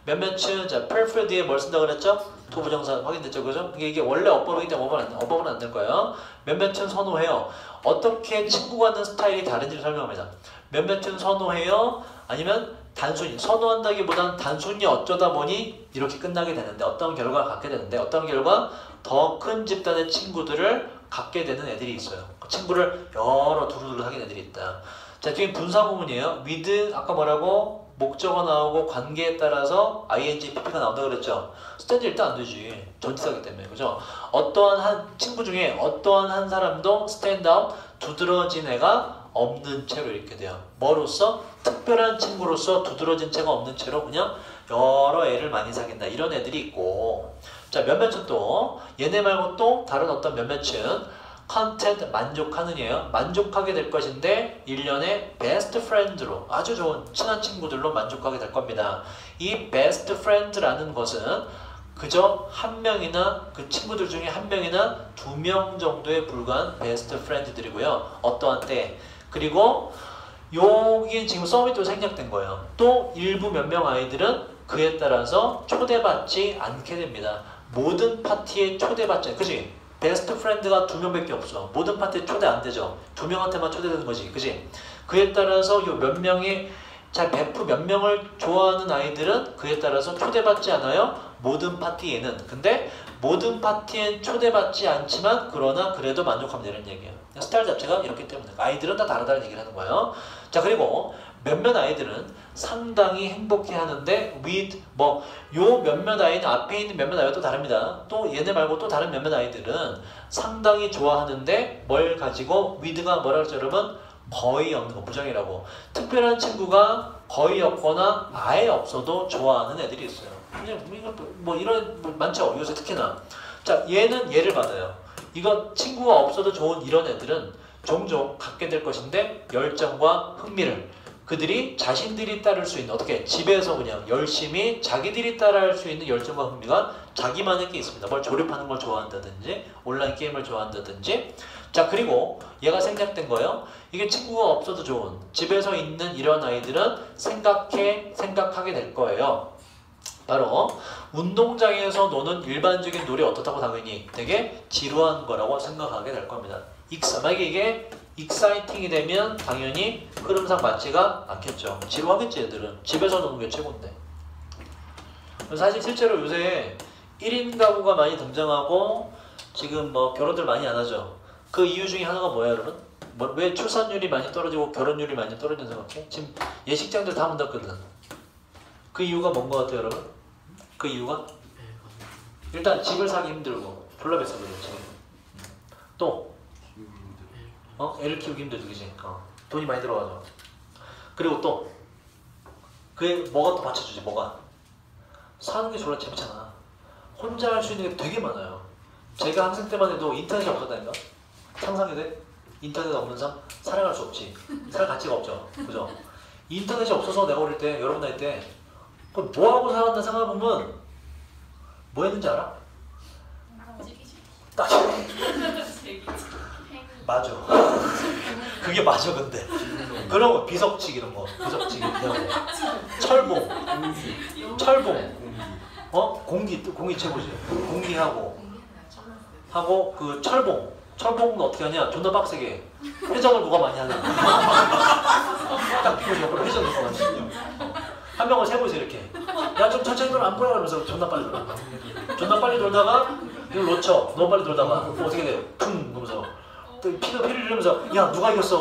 몇몇은 자 prefer 뒤에 뭘 쓴다 그랬죠? to 부정사 확인됐죠, 그죠? 이게, 이게 원래 어법이기 때문에 어법은 안, 어법은 안 될 거예요. 몇몇은 선호해요. 어떻게 친구가 하는 스타일이 다른지를 설명합니다. 몇몇은 선호해요. 아니면 단순히 선호한다기보다는 단순히 어쩌다 보니 이렇게 끝나게 되는데 어떤 결과를 갖게 되는데 어떤 결과 더 큰 집단의 친구들을 갖게 되는 애들이 있어요. 그 친구를 여러 두루두루 하게 애들이 있다. 자, 뒤에 분사구문이에요. with 아까 뭐라고 목적어 나오고 관계에 따라서 ing, pp가 나온다 그랬죠. 스탠드 일단 안 되지. 전치사기 때문에 그죠? 어떠한 한 친구 중에 어떠한 한 사람도 스탠드아웃 두드러진 애가 없는 채로 이렇게 돼요. 뭐로서? 특별한 친구로서 두드러진 채가 없는 채로 그냥 여러 애를 많이 사귄다. 이런 애들이 있고 자 몇몇은 또 얘네 말고 또 다른 어떤 몇몇은 컨텐트 만족하느냐요. 만족하게 될 것인데 일 년에 베스트 프렌드로 아주 좋은 친한 친구들로 만족하게 될 겁니다. 이 베스트 프렌드라는 것은 그저 한 명이나 그 친구들 중에 한 명이나 두 명 정도에 불과한 베스트 프렌드들이고요. 어떠한 때 그리고 여기 지금 썸이 또 생략된 거예요. 또 일부 몇 명 아이들은 그에 따라서 초대받지 않게 됩니다. 모든 파티에 초대받지 않게 그치? 베스트 프렌드가 두 명밖에 없어. 모든 파티에 초대 안 되죠. 두 명한테만 초대되는 거지. 그치? 그에 따라서 요 몇 명이 자 베프 몇 명을 좋아하는 아이들은 그에 따라서 초대받지 않아요. 모든 파티에는. 근데 모든 파티엔 초대받지 않지만 그러나 그래도 만족하면 되는 얘기예요. 스타일 자체가 이렇기 때문에 아이들은 다 다르다는 얘기를 하는 거예요. 자 그리고 몇몇 아이들은 상당히 행복해하는데 with 뭐 요 몇몇 아이는 앞에 있는 몇몇 아이와 또 다릅니다. 또 얘네 말고 또 다른 몇몇 아이들은 상당히 좋아하는데 뭘 가지고 with가 뭐라 그러죠 여러분? 거의 없는 거 부정이라고. 특별한 친구가 거의 없거나 아예 없어도 좋아하는 애들이 있어요. 그냥 뭐 이런 뭐 많죠 요새 특히나. 자 얘는 얘를 받아요. 이거 친구가 없어도 좋은 이런 애들은 종종 갖게 될 것인데 열정과 흥미를 그들이 자신들이 따를 수 있는 어떻게 집에서 그냥 열심히 자기들이 따라할 수 있는 열정과 흥미가 자기만의 게 있습니다. 뭘 조립하는 걸 좋아한다든지 온라인 게임을 좋아한다든지. 자 그리고 얘가 생략된 거예요. 이게 친구가 없어도 좋은 집에서 있는 이런 아이들은 생각해 생각하게 될 거예요. 바로 운동장에서 노는 일반적인 놀이 어떻다고 당연히 되게 지루한 거라고 생각하게 될 겁니다. 익사, 만약에 이게 익사이팅이 되면 당연히 흐름상 맞지가 않겠죠. 지루하겠지 애들은. 집에서 노는 게 최고인데. 사실 실제로 요새 일 인 가구가 많이 등장하고 지금 뭐 결혼들 많이 안 하죠. 그 이유 중에 하나가 뭐야 여러분? 뭐, 왜 출산율이 많이 떨어지고 결혼율이 많이 떨어지는 생각해? 지금 예식장들 다 문 닫거든. 그 이유가 뭔 것 같아요 여러분? 그 이유가? 일단 집을 사기 힘들고 졸라 비싸 그래요 지금. 또 어? 애를 키우기 힘들지 그치? 어. 돈이 많이 들어가죠. 그리고 또 그게 뭐가 또 받쳐주지 뭐가? 사는 게 졸라 재밌잖아. 혼자 할 수 있는 게 되게 많아요. 제가 학생 때만 해도 인터넷이 없었다니까? 상상이 돼? 인터넷 없는 삶? 살아갈 수 없지. 살 가치가 없죠. 그죠? 인터넷이 없어서 내가 어릴 때 여러분 나이 때 그럼 뭐하고 살았나 생각해보면 뭐 했는지 알아? 따지기. 맞아. 그게 맞아 근데. 그런 거 비석치기 이런 거. 비석치기 이런 거. 철봉. 철봉. 어? 공기. 공기 최고지. 공기하고. 하고 그 철봉. 철봉은 어떻게 하냐? 존나 빡세게. 회전을 누가 많이 하냐. 딱 피고 옆으로 회전 누가 많이 하냐. 한 명을 세고 있어 이렇게. 야 좀 천천히 돌아 안 보여 그러면서 존나 빨리 돌아. 존나 빨리 돌다가 이걸 놓쳐. 너무 빨리 돌다가 어떻게 돼? 퉁 그러면서 또 피도 피를 흘리면서 야 누가 이겼어?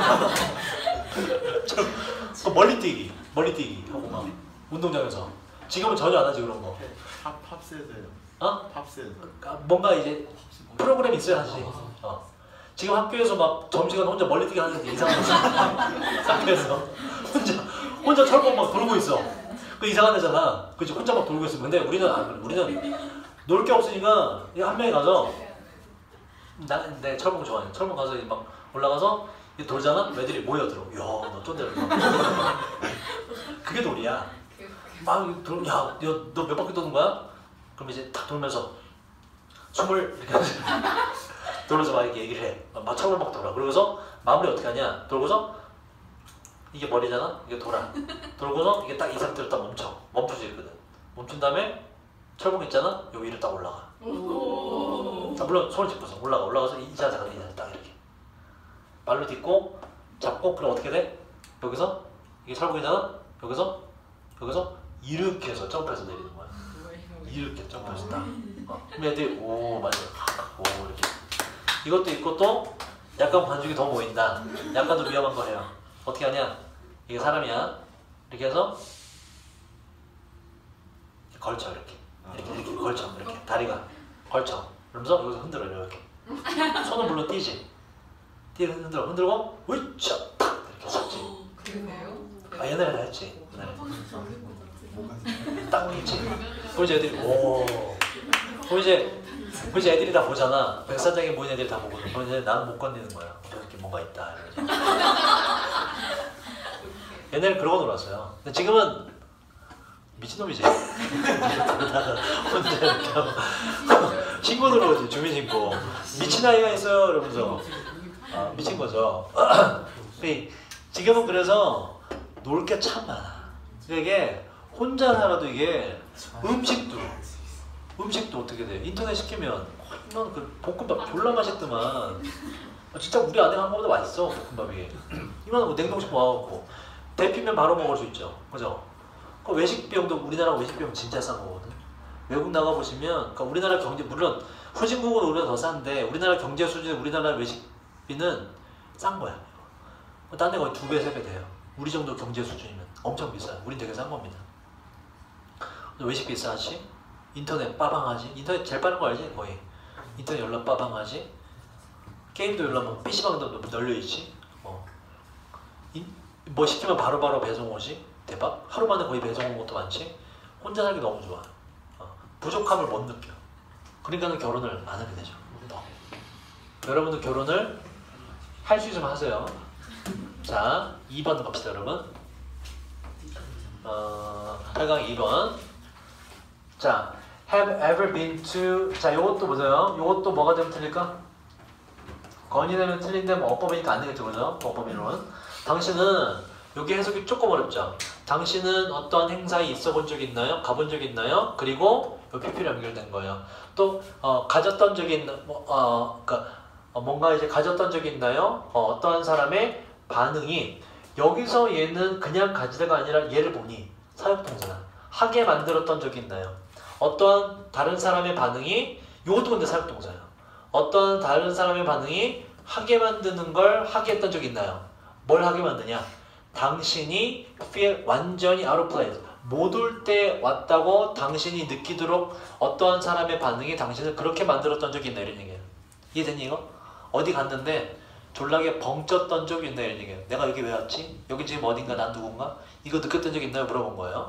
또 멀리 뛰기, 멀리 뛰기 하고 막 운동장에서. 지금은 전혀 안 하지 그런 거. 팝 팝스에서요. 어? 팝스에서. 뭔가 이제 프로그램이 있어야 하지. 어. 지금 학교에서 막 점심시간 혼자 멀리 뛰기 하는 게 이상한 거지. 학교에서 혼자 혼자 철봉 막 돌고 있어. 그 이상한 애잖아. 그치 혼자 막 돌고 있어. 근데 우리는 안 그래. 우리는 놀 게 없으니까 한 명이 가서 나 내 철봉 좋아해. 철봉 가서 막 올라가서 돌잖아. 애들이 모여들어. 야 너 쫀대로. 그게 놀이야. 막 돌, 야 너 몇 바퀴 도는 거야? 그럼 이제 탁 돌면서 숨을 이렇게 돌면서 막 이렇게 얘기를 해. 막 철봉 막 돌아. 그러고서 마무리 어떻게 하냐? 돌고서 이게 머리잖아? 이게 돌아. 돌고서 이게 딱 이 상태로 딱 멈춰. 멈춰져 있거든. 멈춘 다음에 철봉 있잖아. 여기 위로 딱 올라가. 아, 물론 손을 짚어서 올라가. 올라가서 이 자세 가서 이 자세 딱 이렇게. 발로 딛고 잡고 그럼 어떻게 돼? 여기서 이게 철봉이잖아. 여기서 여기서 이렇게 해서 점프해서 내리는 거야. 이렇게 점프해서 딱. 어. 그럼 애들이 오 맞아. 오 이렇게. 이것도 있고 또 약간 관중이 더 보인다. 약간 더 위험한 거 해요. 어떻게 하냐? 이게 사람이야. 이렇게 해서 이렇게 걸쳐 이렇게. 이렇게 이렇게 걸쳐 이렇게 다리가 걸쳐. 그러면서 여기서 흔들어 이렇게. 손은 물론 띄지. 띄 흔들어 흔들고 으쌰 탁 이렇게 잡지. 그러네요. 아 옛날에 다 했지. 옛날에. 딱 있지. 그럼 이제 애들이 오. 그럼 이제 그럼 이제 애들이 다 보잖아. 백사장에 모인 애들이 다 보거든. 그럼 이제 나는 못 건드리는 거야. 저렇게 뭔가 있다. 이러면서. 옛날에 그러고 놀았어요. 근데 지금은 미친놈이지. 혼자 이렇게 하고 신고 들어오지. 주민신고. 미친 아이가 있어요. 이러면서 아, 미친 거죠. 지금은 그래서 놀 게 참 많아. 이게 혼자 살아도 이게 음식도 음식도 어떻게 돼? 인터넷 시키면 이만 그 볶음밥 졸라 맛있더만. 아, 진짜 우리 아내가 한 거보다 맛있어 볶음밥이. 이만한 거 냉동식 모아갖고 데피면 바로 먹을 수 있죠, 그죠? 그 외식 비용도 우리나라 외식 비용 진짜 싼 거거든. 외국 나가 보시면, 그러니까 우리나라 경제 물론 후진국은 우리가 더 싼데 우리나라 경제 수준의 우리나라 외식비는 싼 거야. 딴 데 거의 두 배, 세 배 돼요. 우리 정도 경제 수준이면 엄청 비싸요. 우린 되게 싼 겁니다. 외식 비싸지? 인터넷 빠방하지? 인터넷 제일 빠른 거 알지? 거의. 인터넷 연락 빠방하지? 게임도 연락 뭐 피시방도 널려있지? 어. 인, 뭐 시키면 바로바로 배송 오지? 대박? 하루 만에 거의 배송 온 것도 많지? 혼자 살기 너무 좋아. 어. 부족함을 못 느껴. 그러니까 결혼을 안 하게 되죠. 더. 여러분도 결혼을 할 수 있으면 하세요. 자, 이 번 갑시다, 여러분. 어, 팔 강 이 번. 자, have ever been to. 자, 요것도 보세요. 요것도 뭐가 되면 틀릴까? 건이 되면 틀린데 뭐 어법이니까 안 되겠죠, 그죠? 어법이론. 당신은, 여기 해석이 조금 어렵죠? 당신은 어떤 행사에 있어 본 적 있나요? 가본 적 있나요? 그리고 요 피피로 연결된 거예요. 또, 어, 가졌던 적이 있나, 뭐, 어, 그니까, 어, 뭔가 이제 가졌던 적이 있나요? 어, 어떠한 사람의 반응이, 여기서 얘는 그냥 가지다가 아니라 얘를 보니, 사역동사나, 하게 만들었던 적이 있나요? 어떠한 다른 사람의 반응이, 요것도 근데 사역동사예요. 어떤 다른 사람의 반응이 하게 만드는 걸 하게 했던 적이 있나요? 뭘 하게 만드냐? 당신이 feel 완전히 out of place, 못 올 때 왔다고 당신이 느끼도록 어떠한 사람의 반응이 당신을 그렇게 만들었던 적이 있나 이런 얘기예요. 이해되니 이거? 어디 갔는데 졸라게 벙쪘던 적이 있나 이런 얘기예요. 내가 여기 왜 왔지? 여기 지금 어딘가 난 누군가? 이거 느꼈던 적이 있나요? 물어본 거예요.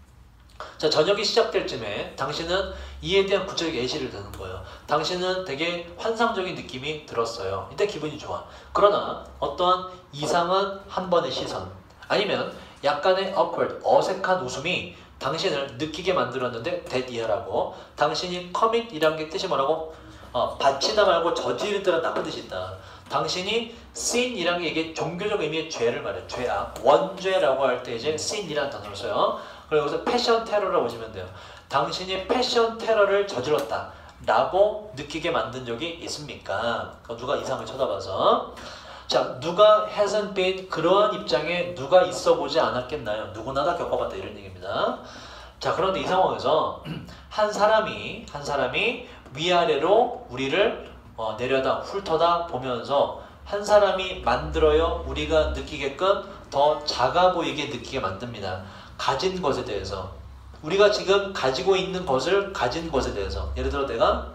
자, 저녁이 시작될 쯤에 당신은 이에 대한 구체적 예시를 드는 거예요. 당신은 되게 환상적인 느낌이 들었어요. 이때 기분이 좋아. 그러나 어떠한 이상한 한 번의 시선 아니면 약간의 awkward, 어색한 웃음이 당신을 느끼게 만들었는데 that year라고. 당신이 commit이라는 게 뜻이 뭐라고? 어, 바치다 말고 저지르다는 나쁜 뜻이 있다. 당신이 sin이라는 게 이게 종교적 의미의 죄를 말해요. 죄악, 원죄라고 할 때 이제 sin이라는 단어를 써요. 그리고 여기서 패션 테러라고 보시면 돼요. 당신이 패션 테러를 저질렀다 라고 느끼게 만든 적이 있습니까? 누가 이상을 쳐다봐서. 자, 누가 hasn't been, 그러한 입장에 누가 있어 보지 않았겠나요? 누구나 다 겪어봤다 이런 얘기입니다. 자, 그런데 이 상황에서 한 사람이 한 사람이 위아래로 우리를 어, 내려다 훑어다 보면서 한 사람이 만들어요. 우리가 느끼게끔 더 작아 보이게 느끼게 만듭니다. 가진 것에 대해서, 우리가 지금 가지고 있는 것을 가진 것에 대해서. 예를 들어 내가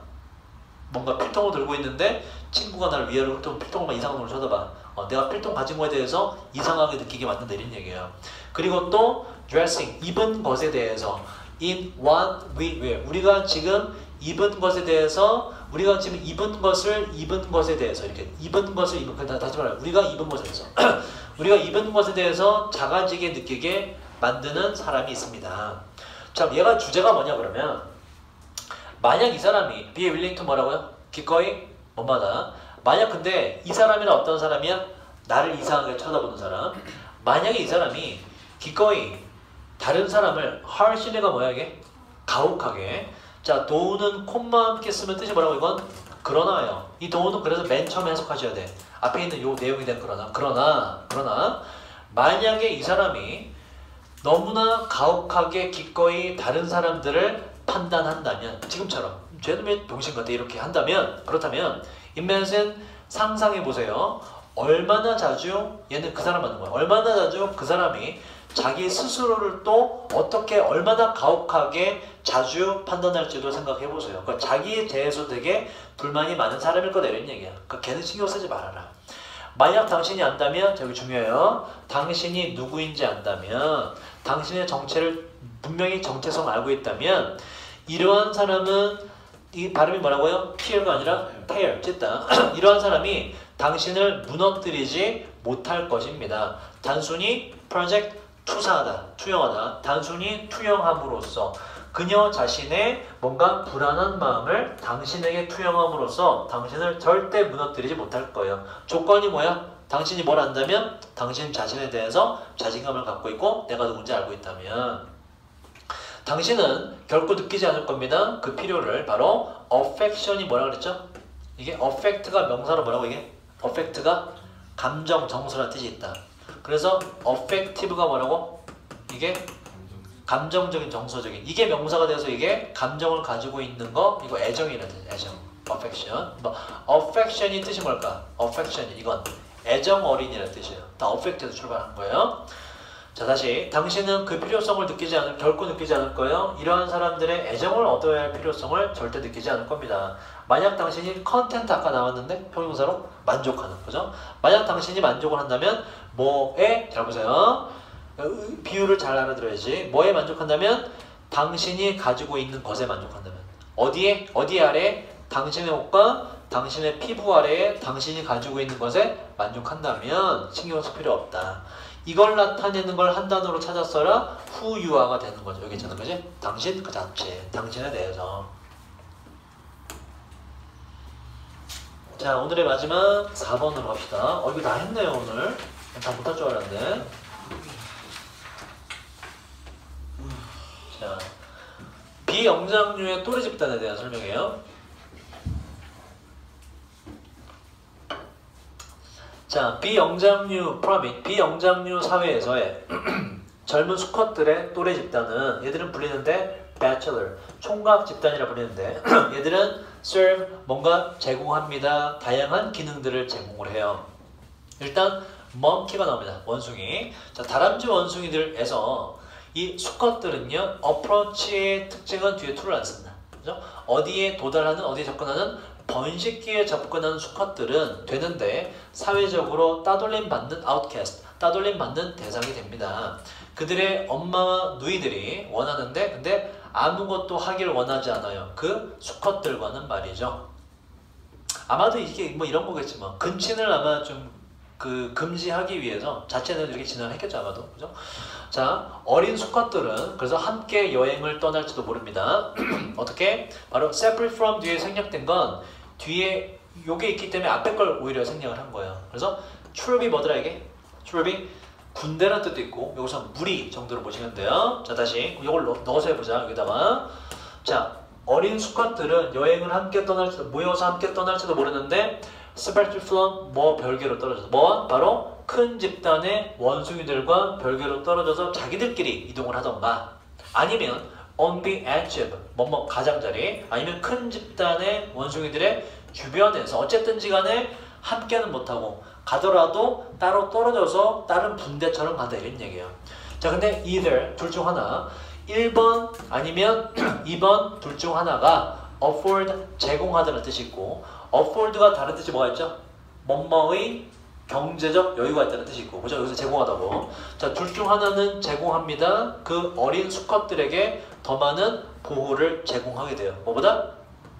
뭔가 필통을 들고 있는데 친구가 나를 위아래로 훑으면 필통만 이상한 걸 쳐다봐. 어, 내가 필통 가진 거에 대해서 이상하게 느끼게 만든다 이런 얘기예요. 그리고 또 dressing, 입은 것에 대해서. in what we wear, 우리가 지금 입은 것에 대해서, 우리가 지금 입은 것을 입은 것에 대해서, 이렇게 입은 것을 입은, 다시 말해요. 우리가 입은 것에 대해서 우리가 입은 것에 대해서 작아지게 느끼게 만드는 사람이 있습니다. 자, 얘가 주제가 뭐냐 그러면, 만약 이 사람이 be willing to 뭐라고요? 기꺼이 뭐마다. 만약 근데 이 사람이란 어떤 사람이야? 나를 이상하게 쳐다보는 사람. 만약에 이 사람이 기꺼이 다른 사람을, harshly가 뭐야 이게? 가혹하게. 자, 도우는 콤마 함께 쓰면 뜻이 뭐라고 이건? 그러나요. 이 도우는 그래서 맨 처음에 해석하셔야 돼. 앞에 있는 요 내용에 대한 그러나. 그러나, 그러나 만약에 이 사람이 너무나 가혹하게 기꺼이 다른 사람들을 판단한다면, 지금처럼 쟤는 왜 병신 같아 이렇게 한다면, 그렇다면 인맨은 상상해보세요. 얼마나 자주 얘는 그 사람 맞는 거야. 얼마나 자주 그 사람이 자기 스스로를 또 어떻게 얼마나 가혹하게 자주 판단할지도 생각해보세요. 그러니까 자기에 대해서 되게 불만이 많은 사람일 거다 이런 얘기야. 그러니까 걔는 신경 쓰지 말아라. 만약 당신이 안다면, 저기 중요해요. 당신이 누구인지 안다면, 당신의 정체를 분명히 정체성을 알고 있다면, 이러한 사람은, 이 발음이 뭐라고요? tear가 아니라 tear, 찢다. 이러한 사람이 당신을 무너뜨리지 못할 것입니다. 단순히 project 투사하다, 투영하다, 단순히 투영함으로써 그녀 자신의 뭔가 불안한 마음을 당신에게 투영함으로써 당신을 절대 무너뜨리지 못할 거예요. 조건이 뭐야? 당신이 뭘 안다면? 당신 자신에 대해서 자신감을 갖고 있고 내가 누군지 알고 있다면 당신은 결코 느끼지 않을 겁니다. 그 필요를. 바로 affection이 뭐라 그랬죠? 이게 affect가 명사로 뭐라고 이게? affect가 감정, 정서라는 뜻이 있다. 그래서 affective가 뭐라고? 이게 감정적인, 정서적인. 이게 명사가 돼서 이게 감정을 가지고 있는 거, 이거 애정이라는 뜻이에요. 애정. affection. 뭐 affection이 뜻이 뭘까? affection 이건 애정 어린이라는 뜻이에요. 다 affect에서 출발한 거예요. 자, 다시 당신은 그 필요성을 느끼지 않을, 결코 느끼지 않을 거예요. 이러한 사람들의 애정을 얻어야 할 필요성을 절대 느끼지 않을 겁니다. 만약 당신이 컨텐트 아까 나왔는데 형용사로 만족하는 거죠. 만약 당신이 만족을 한다면 뭐에, 잘 보세요. 비유를 잘 알아들어야지. 뭐에 만족한다면 당신이 가지고 있는 것에 만족한다면 어디에? 어디 아래? 당신의 옷과 당신의 피부 아래에 당신이 가지고 있는 것에 만족한다면 신경 쓸 필요 없다. 이걸 나타내는 걸 한 단어로 찾았어라 후유화가 되는 거죠. 여기 있잖아, 그지? 당신 그 자체, 당신에 대해서. 자, 오늘의 마지막 사 번으로 갑시다. 어, 이거 다 했네요, 오늘. 다 못할 줄 알았는데. 자, 비영장류의 또래 집단에 대한 설명이에요. 자, 비영장류 프라밋, 비영장류 사회에서의 젊은 수컷들의 또래 집단은 얘들은 불리는데 bachelor, 총각 집단이라 불리는데 얘들은 serve, 뭔가 제공합니다. 다양한 기능들을 제공을 해요. 일단 monkey가 나옵니다. 원숭이. 자, 다람쥐 원숭이들에서 이 수컷들은요, approach의 특징은 뒤에 to를 안 씁니다. 그죠? 어디에 도달하는, 어디에 접근하는, 번식기에 접근하는 수컷들은 되는데 사회적으로 따돌림 받는 outcast, 따돌림 받는 대상이 됩니다. 그들의 엄마와 누이들이 원하는데 근데 아무것도 하길 원하지 않아요. 그 수컷들과는 말이죠. 아마도 이게 뭐 이런 거겠지만 근친을 아마 좀 그 금지하기 위해서 자체는 이렇게 진행을 했겠죠, 아마도. 그죠? 자, 어린 수컷들은 그래서 함께 여행을 떠날지도 모릅니다. 어떻게? 바로 separate from 뒤에 생략된 건 뒤에 요게 있기 때문에 앞에 걸 오히려 생략을 한 거예요. 그래서 트룹이 뭐더라 이게? 트룹이 군대라는 뜻도 있고 여기서 무리 정도로 보시면 돼요. 자, 다시 이걸 넣어서 해보자. 여기다가 자, 어린 수컷들은 여행을 함께 떠날지도, 모여서 함께 떠날지도 모르는데 separate from 뭐 별개로 떨어져서 뭐와? 바로 큰 집단의 원숭이들과 별개로 떨어져서 자기들끼리 이동을 하던가 아니면 on the edge of 뭐뭐 가장자리 아니면 큰 집단의 원숭이들의 주변에서 어쨌든지 간에 함께는 못하고 가더라도 따로 떨어져서 다른 분대처럼 간다 이런 얘기예요. 자, 근데 either 둘 중 하나 일 번 아니면 이 번 둘 중 하나가 afford 제공하다는 뜻이 있고 afford가 다른 뜻이 뭐가 있죠? 뭐뭐의 경제적 여유가 있다는 뜻이 있고 그죠? 여기서 제공하다고. 자, 둘 중 하나는 제공합니다. 그 어린 수컷들에게 더 많은 보호를 제공하게 돼요. 뭐보다?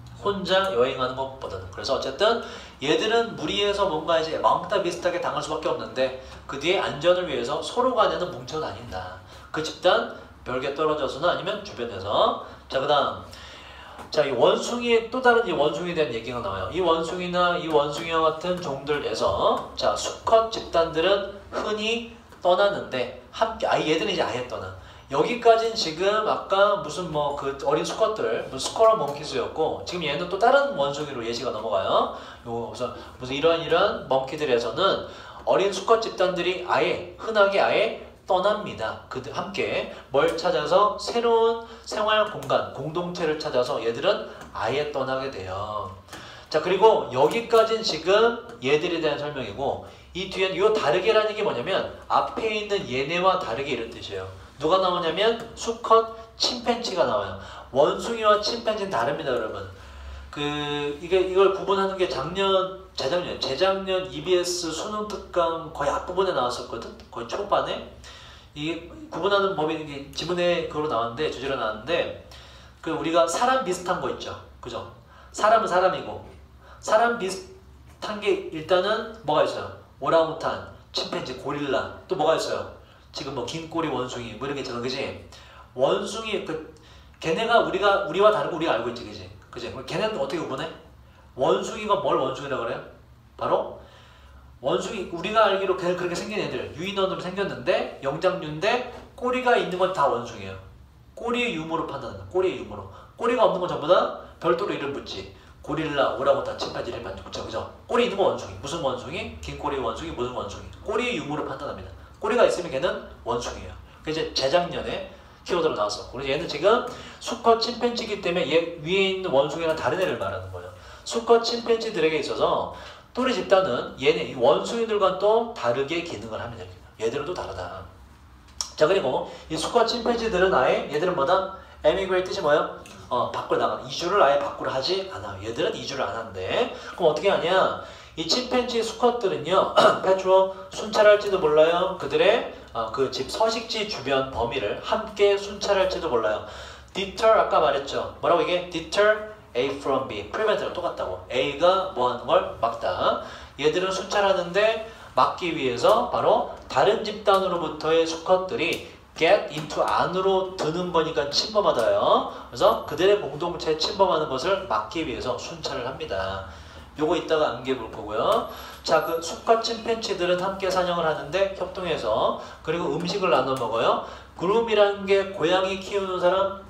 혼자 여행하는 것보다는. 그래서 어쨌든 얘들은 무리해서 뭔가 이제 왕따 비슷하게 당할 수밖에 없는데 그 뒤에 안전을 위해서 서로 간에는 뭉쳐 다닌다. 그 집단 별개 떨어져서는 아니면 주변에서. 자, 그 다음 자, 이 원숭이의 또 다른 이 원숭이에 대한 얘기가 나와요. 이 원숭이나 이 원숭이와 같은 종들에서 자, 수컷 집단들은 흔히 떠나는데 함께 아 얘들은 이제 아예 떠나. 여기까지는 지금 아까 무슨 뭐 그 어린 수컷들 무슨 스쿼럴 몽키즈였고 지금 얘는 또 다른 원숭이로 예시가 넘어가요. 요 무슨 무슨 이런 이런 몽키들에서는 어린 수컷 집단들이 아예 흔하게 아예 떠납니다. 그들 함께 뭘 찾아서 새로운 생활 공간 공동체를 찾아서 얘들은 아예 떠나게 돼요. 자 그리고 여기까지는 지금 얘들에 대한 설명이고 이 뒤엔 요 다르게라는 게 뭐냐면 앞에 있는 얘네와 다르게 이런 뜻이에요. 누가 나오냐면 수컷 침팬지가 나와요. 원숭이와 침팬지는 다릅니다, 여러분. 그 이게 이걸 구분하는 게 작년, 재작년, 재작년 이비에스 수능 특강 거의 앞부분에 나왔었거든. 거의 초반에 이게 구분하는 법이 이게 지문에 그로 나왔는데 주제로 나왔는데 그 우리가 사람 비슷한 거 있죠, 그죠? 사람은 사람이고 사람 비슷한 게 일단은 뭐가 있어요? 오랑우탄, 침팬지, 고릴라 또 뭐가 있어요? 지금 뭐 긴 꼬리 원숭이 뭐 이런 게 있잖아, 그지? 원숭이 그 걔네가 우리가 우리와 다르고 우리가 알고 있지, 그지? 그지? 그럼 걔네는 어떻게 구분해? 원숭이가 뭘 원숭이라고 그래요? 바로 원숭이 우리가 알기로 걔 그렇게 생긴 애들 유인원으로 생겼는데 영장류인데 꼬리가 있는 건 다 원숭이에요. 꼬리의 유무로 판단한다. 꼬리의 유무로. 꼬리가 없는 건 전부 다 별도로 이름 붙지. 고릴라, 오랑우탄, 침팬지를 붙죠, 그죠? 꼬리 있는 건 원숭이. 무슨 원숭이? 긴 꼬리 원숭이, 무슨 원숭이? 꼬리의 유무로 판단합니다. 꼬리가 있으면 걔는 원숭이에요. 그 이제 재작년에 키워드로 나왔었고, 그래서 얘는 지금 수컷 침팬지이기 때문에 얘 위에 있는 원숭이랑 다른 애를 말하는 거예요. 수컷 침팬지들에게 있어서 또래 집단은 얘네 이 원숭이들과 또 다르게 기능을 합니다. 얘들은 또 다르다. 자 그리고 이 수컷 침팬지들은 아예 얘들은 뭐다? 에미그레이 뜻이 뭐예요? 어, 밖으로 나가. 이주를 아예 밖으로 하지 않아요. 얘들은 이주를 안 하는데 그럼 어떻게 하냐? 이 침팬지 수컷들은요, 페트로 순찰할지도 몰라요. 그들의 어, 그 집 서식지 주변 범위를 함께 순찰할지도 몰라요. deter 아까 말했죠. 뭐라고 이게? deter A from B. prevent랑 똑같다고. A가 뭐 하는 걸 막다. 얘들은 순찰하는데 막기 위해서 바로 다른 집단으로부터의 수컷들이 get into 안으로 드는 거니까 침범하다요. 그래서 그들의 공동체에 침범하는 것을 막기 위해서 순찰을 합니다. 요거 이따가 암기해 볼 거고요. 자, 그 수컷 침팬지들은 함께 사냥을 하는데 협동해서 그리고 음식을 나눠 먹어요. 그룹이라는 게 고양이 키우는 사람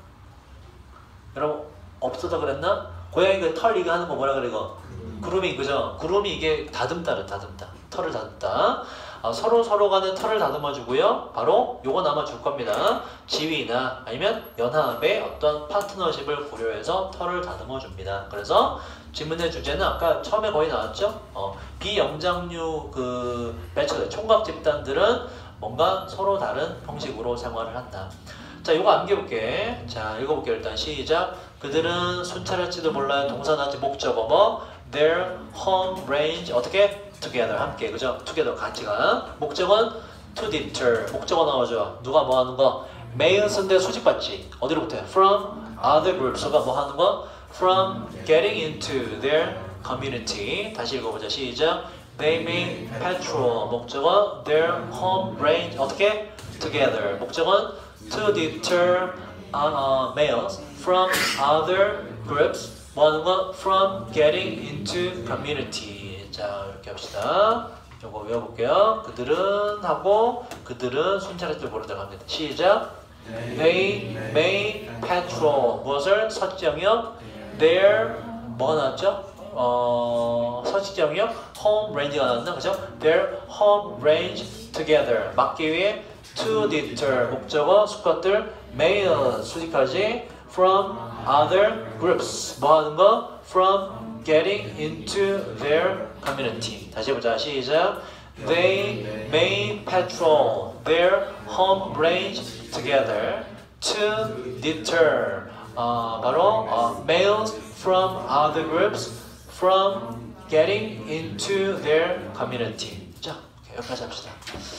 여러분 없어서 그랬나? 고양이 그 털 이거 하는 거 뭐라 그래 이거? 그루밍 그죠? 그루밍 이게 다듬다를 다듬다. 털을 다듬다. 아, 서로 서로 간에 털을 다듬어 주고요. 바로 요거 남아줄 겁니다. 지위나 아니면 연합의 어떤 파트너십을 고려해서 털을 다듬어 줍니다. 그래서 질문의 주제는 아까 처음에 거의 나왔죠? 어, 비영장류 그 배처 총각 집단들은 뭔가 서로 다른 형식으로 생활을 한다. 자, 이거 암기해볼게. 자, 읽어볼게요. 일단 시작. 그들은 순찰할지도 몰라요. 동사 나지 목적어 뭐? Their home range 어떻게? Together 함께 그죠? Together 같이 가. 목적은 to deter. 목적어 나오죠. 누가 뭐 하는 거? Males인데 수직받지. 어디로부터? From other groups.가 뭐 하는 거? From getting into their community. 다시 읽어보자. 시작. They may patrol. 목적어 their home range 어떻게? Together. 목적은 to deter uh, males from other groups. 뭐 하는 거? From getting into community. 자, 이렇게 합시다. 요거 외워볼게요. 그들은 하고 그들은 순찰할 줄 모른다고 합니다. 시작. They may patrol. 무엇을? 서식지영역. Their 뭐가 나왔죠? 어, 서식지영역. Home range가 나왔나? 그죠? Their home range together. 막기 위해 to deter. 목적어 수컷들. male 수직하지. From other groups. 뭐 하는 거? From getting into their community. 다시 해보자. 시작. They may patrol their home range together to deter 어, 바로 어, males from other groups from getting into their community. 자, 오케이, 여기까지 합시다.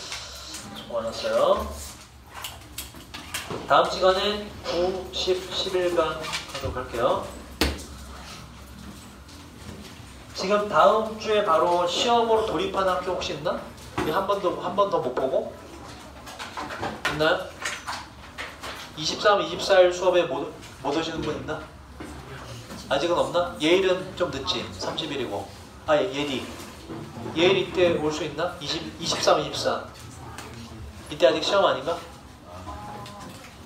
수고하셨어요. 다음 시간에 구, 십, 십일 강 하도록 할게요. 지금 다음 주에 바로 시험으로 돌입한 학교 혹시 있나? 한 번도 한 번 더 못 보고? 있나요? 이십삼, 이십사일 수업에 못, 못 오시는 분 있나? 아직은 없나? 예일은 좀 늦지. 삼십일이고. 아, 예디. 예일 이때 올 수 있나? 이십, 이십삼, 이십사. 이때 아직 시험 아닌가?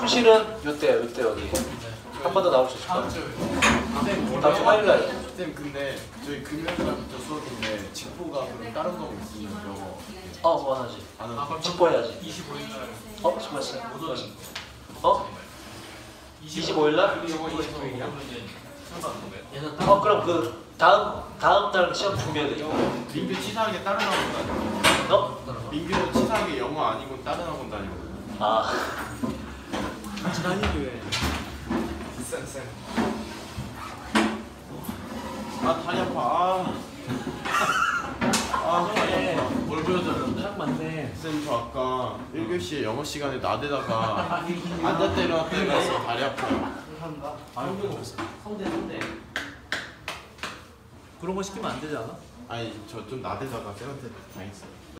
교실은 요때요, 요때 여기. 한 번 더 나올 수 있을 다음 거예요. 주 쌤, 다음 주 화요일 날. 쌤 근데 저희 금요일날부터 수업인데 직보가 그럼 다른 거 있으면 영어 어, 뭐 하지? 안 아, 하고 그럼 직보해야지. 이십오 일 날 어, 수고했어요. 못 오는 어? 이십오 일 날? 영어 이십오 일이야? 상관없는 거예요? 얘는 어, 그럼 그 다음 다음 날 시험 준비해야 돼. 민규 치사하게 다른 학원 다니고 너? 민규 치사하게 영어 아니고 다른 학원 다니고 아, 같이 다니기 왜? 쌤쌤 아 다리 아파 아, 아 다리 아파 뭘 보여줬는데? 딱 맞네. 쌤 저 아까 일 교시에 영어 시간에 나대다가 앉았다 일어났다 일어났어 다리 아파요 한가? 아이고 성대 성대 그런 거 시키면 안 되지 않아? 아니 저 좀 나대다가 쌤한테 당했어요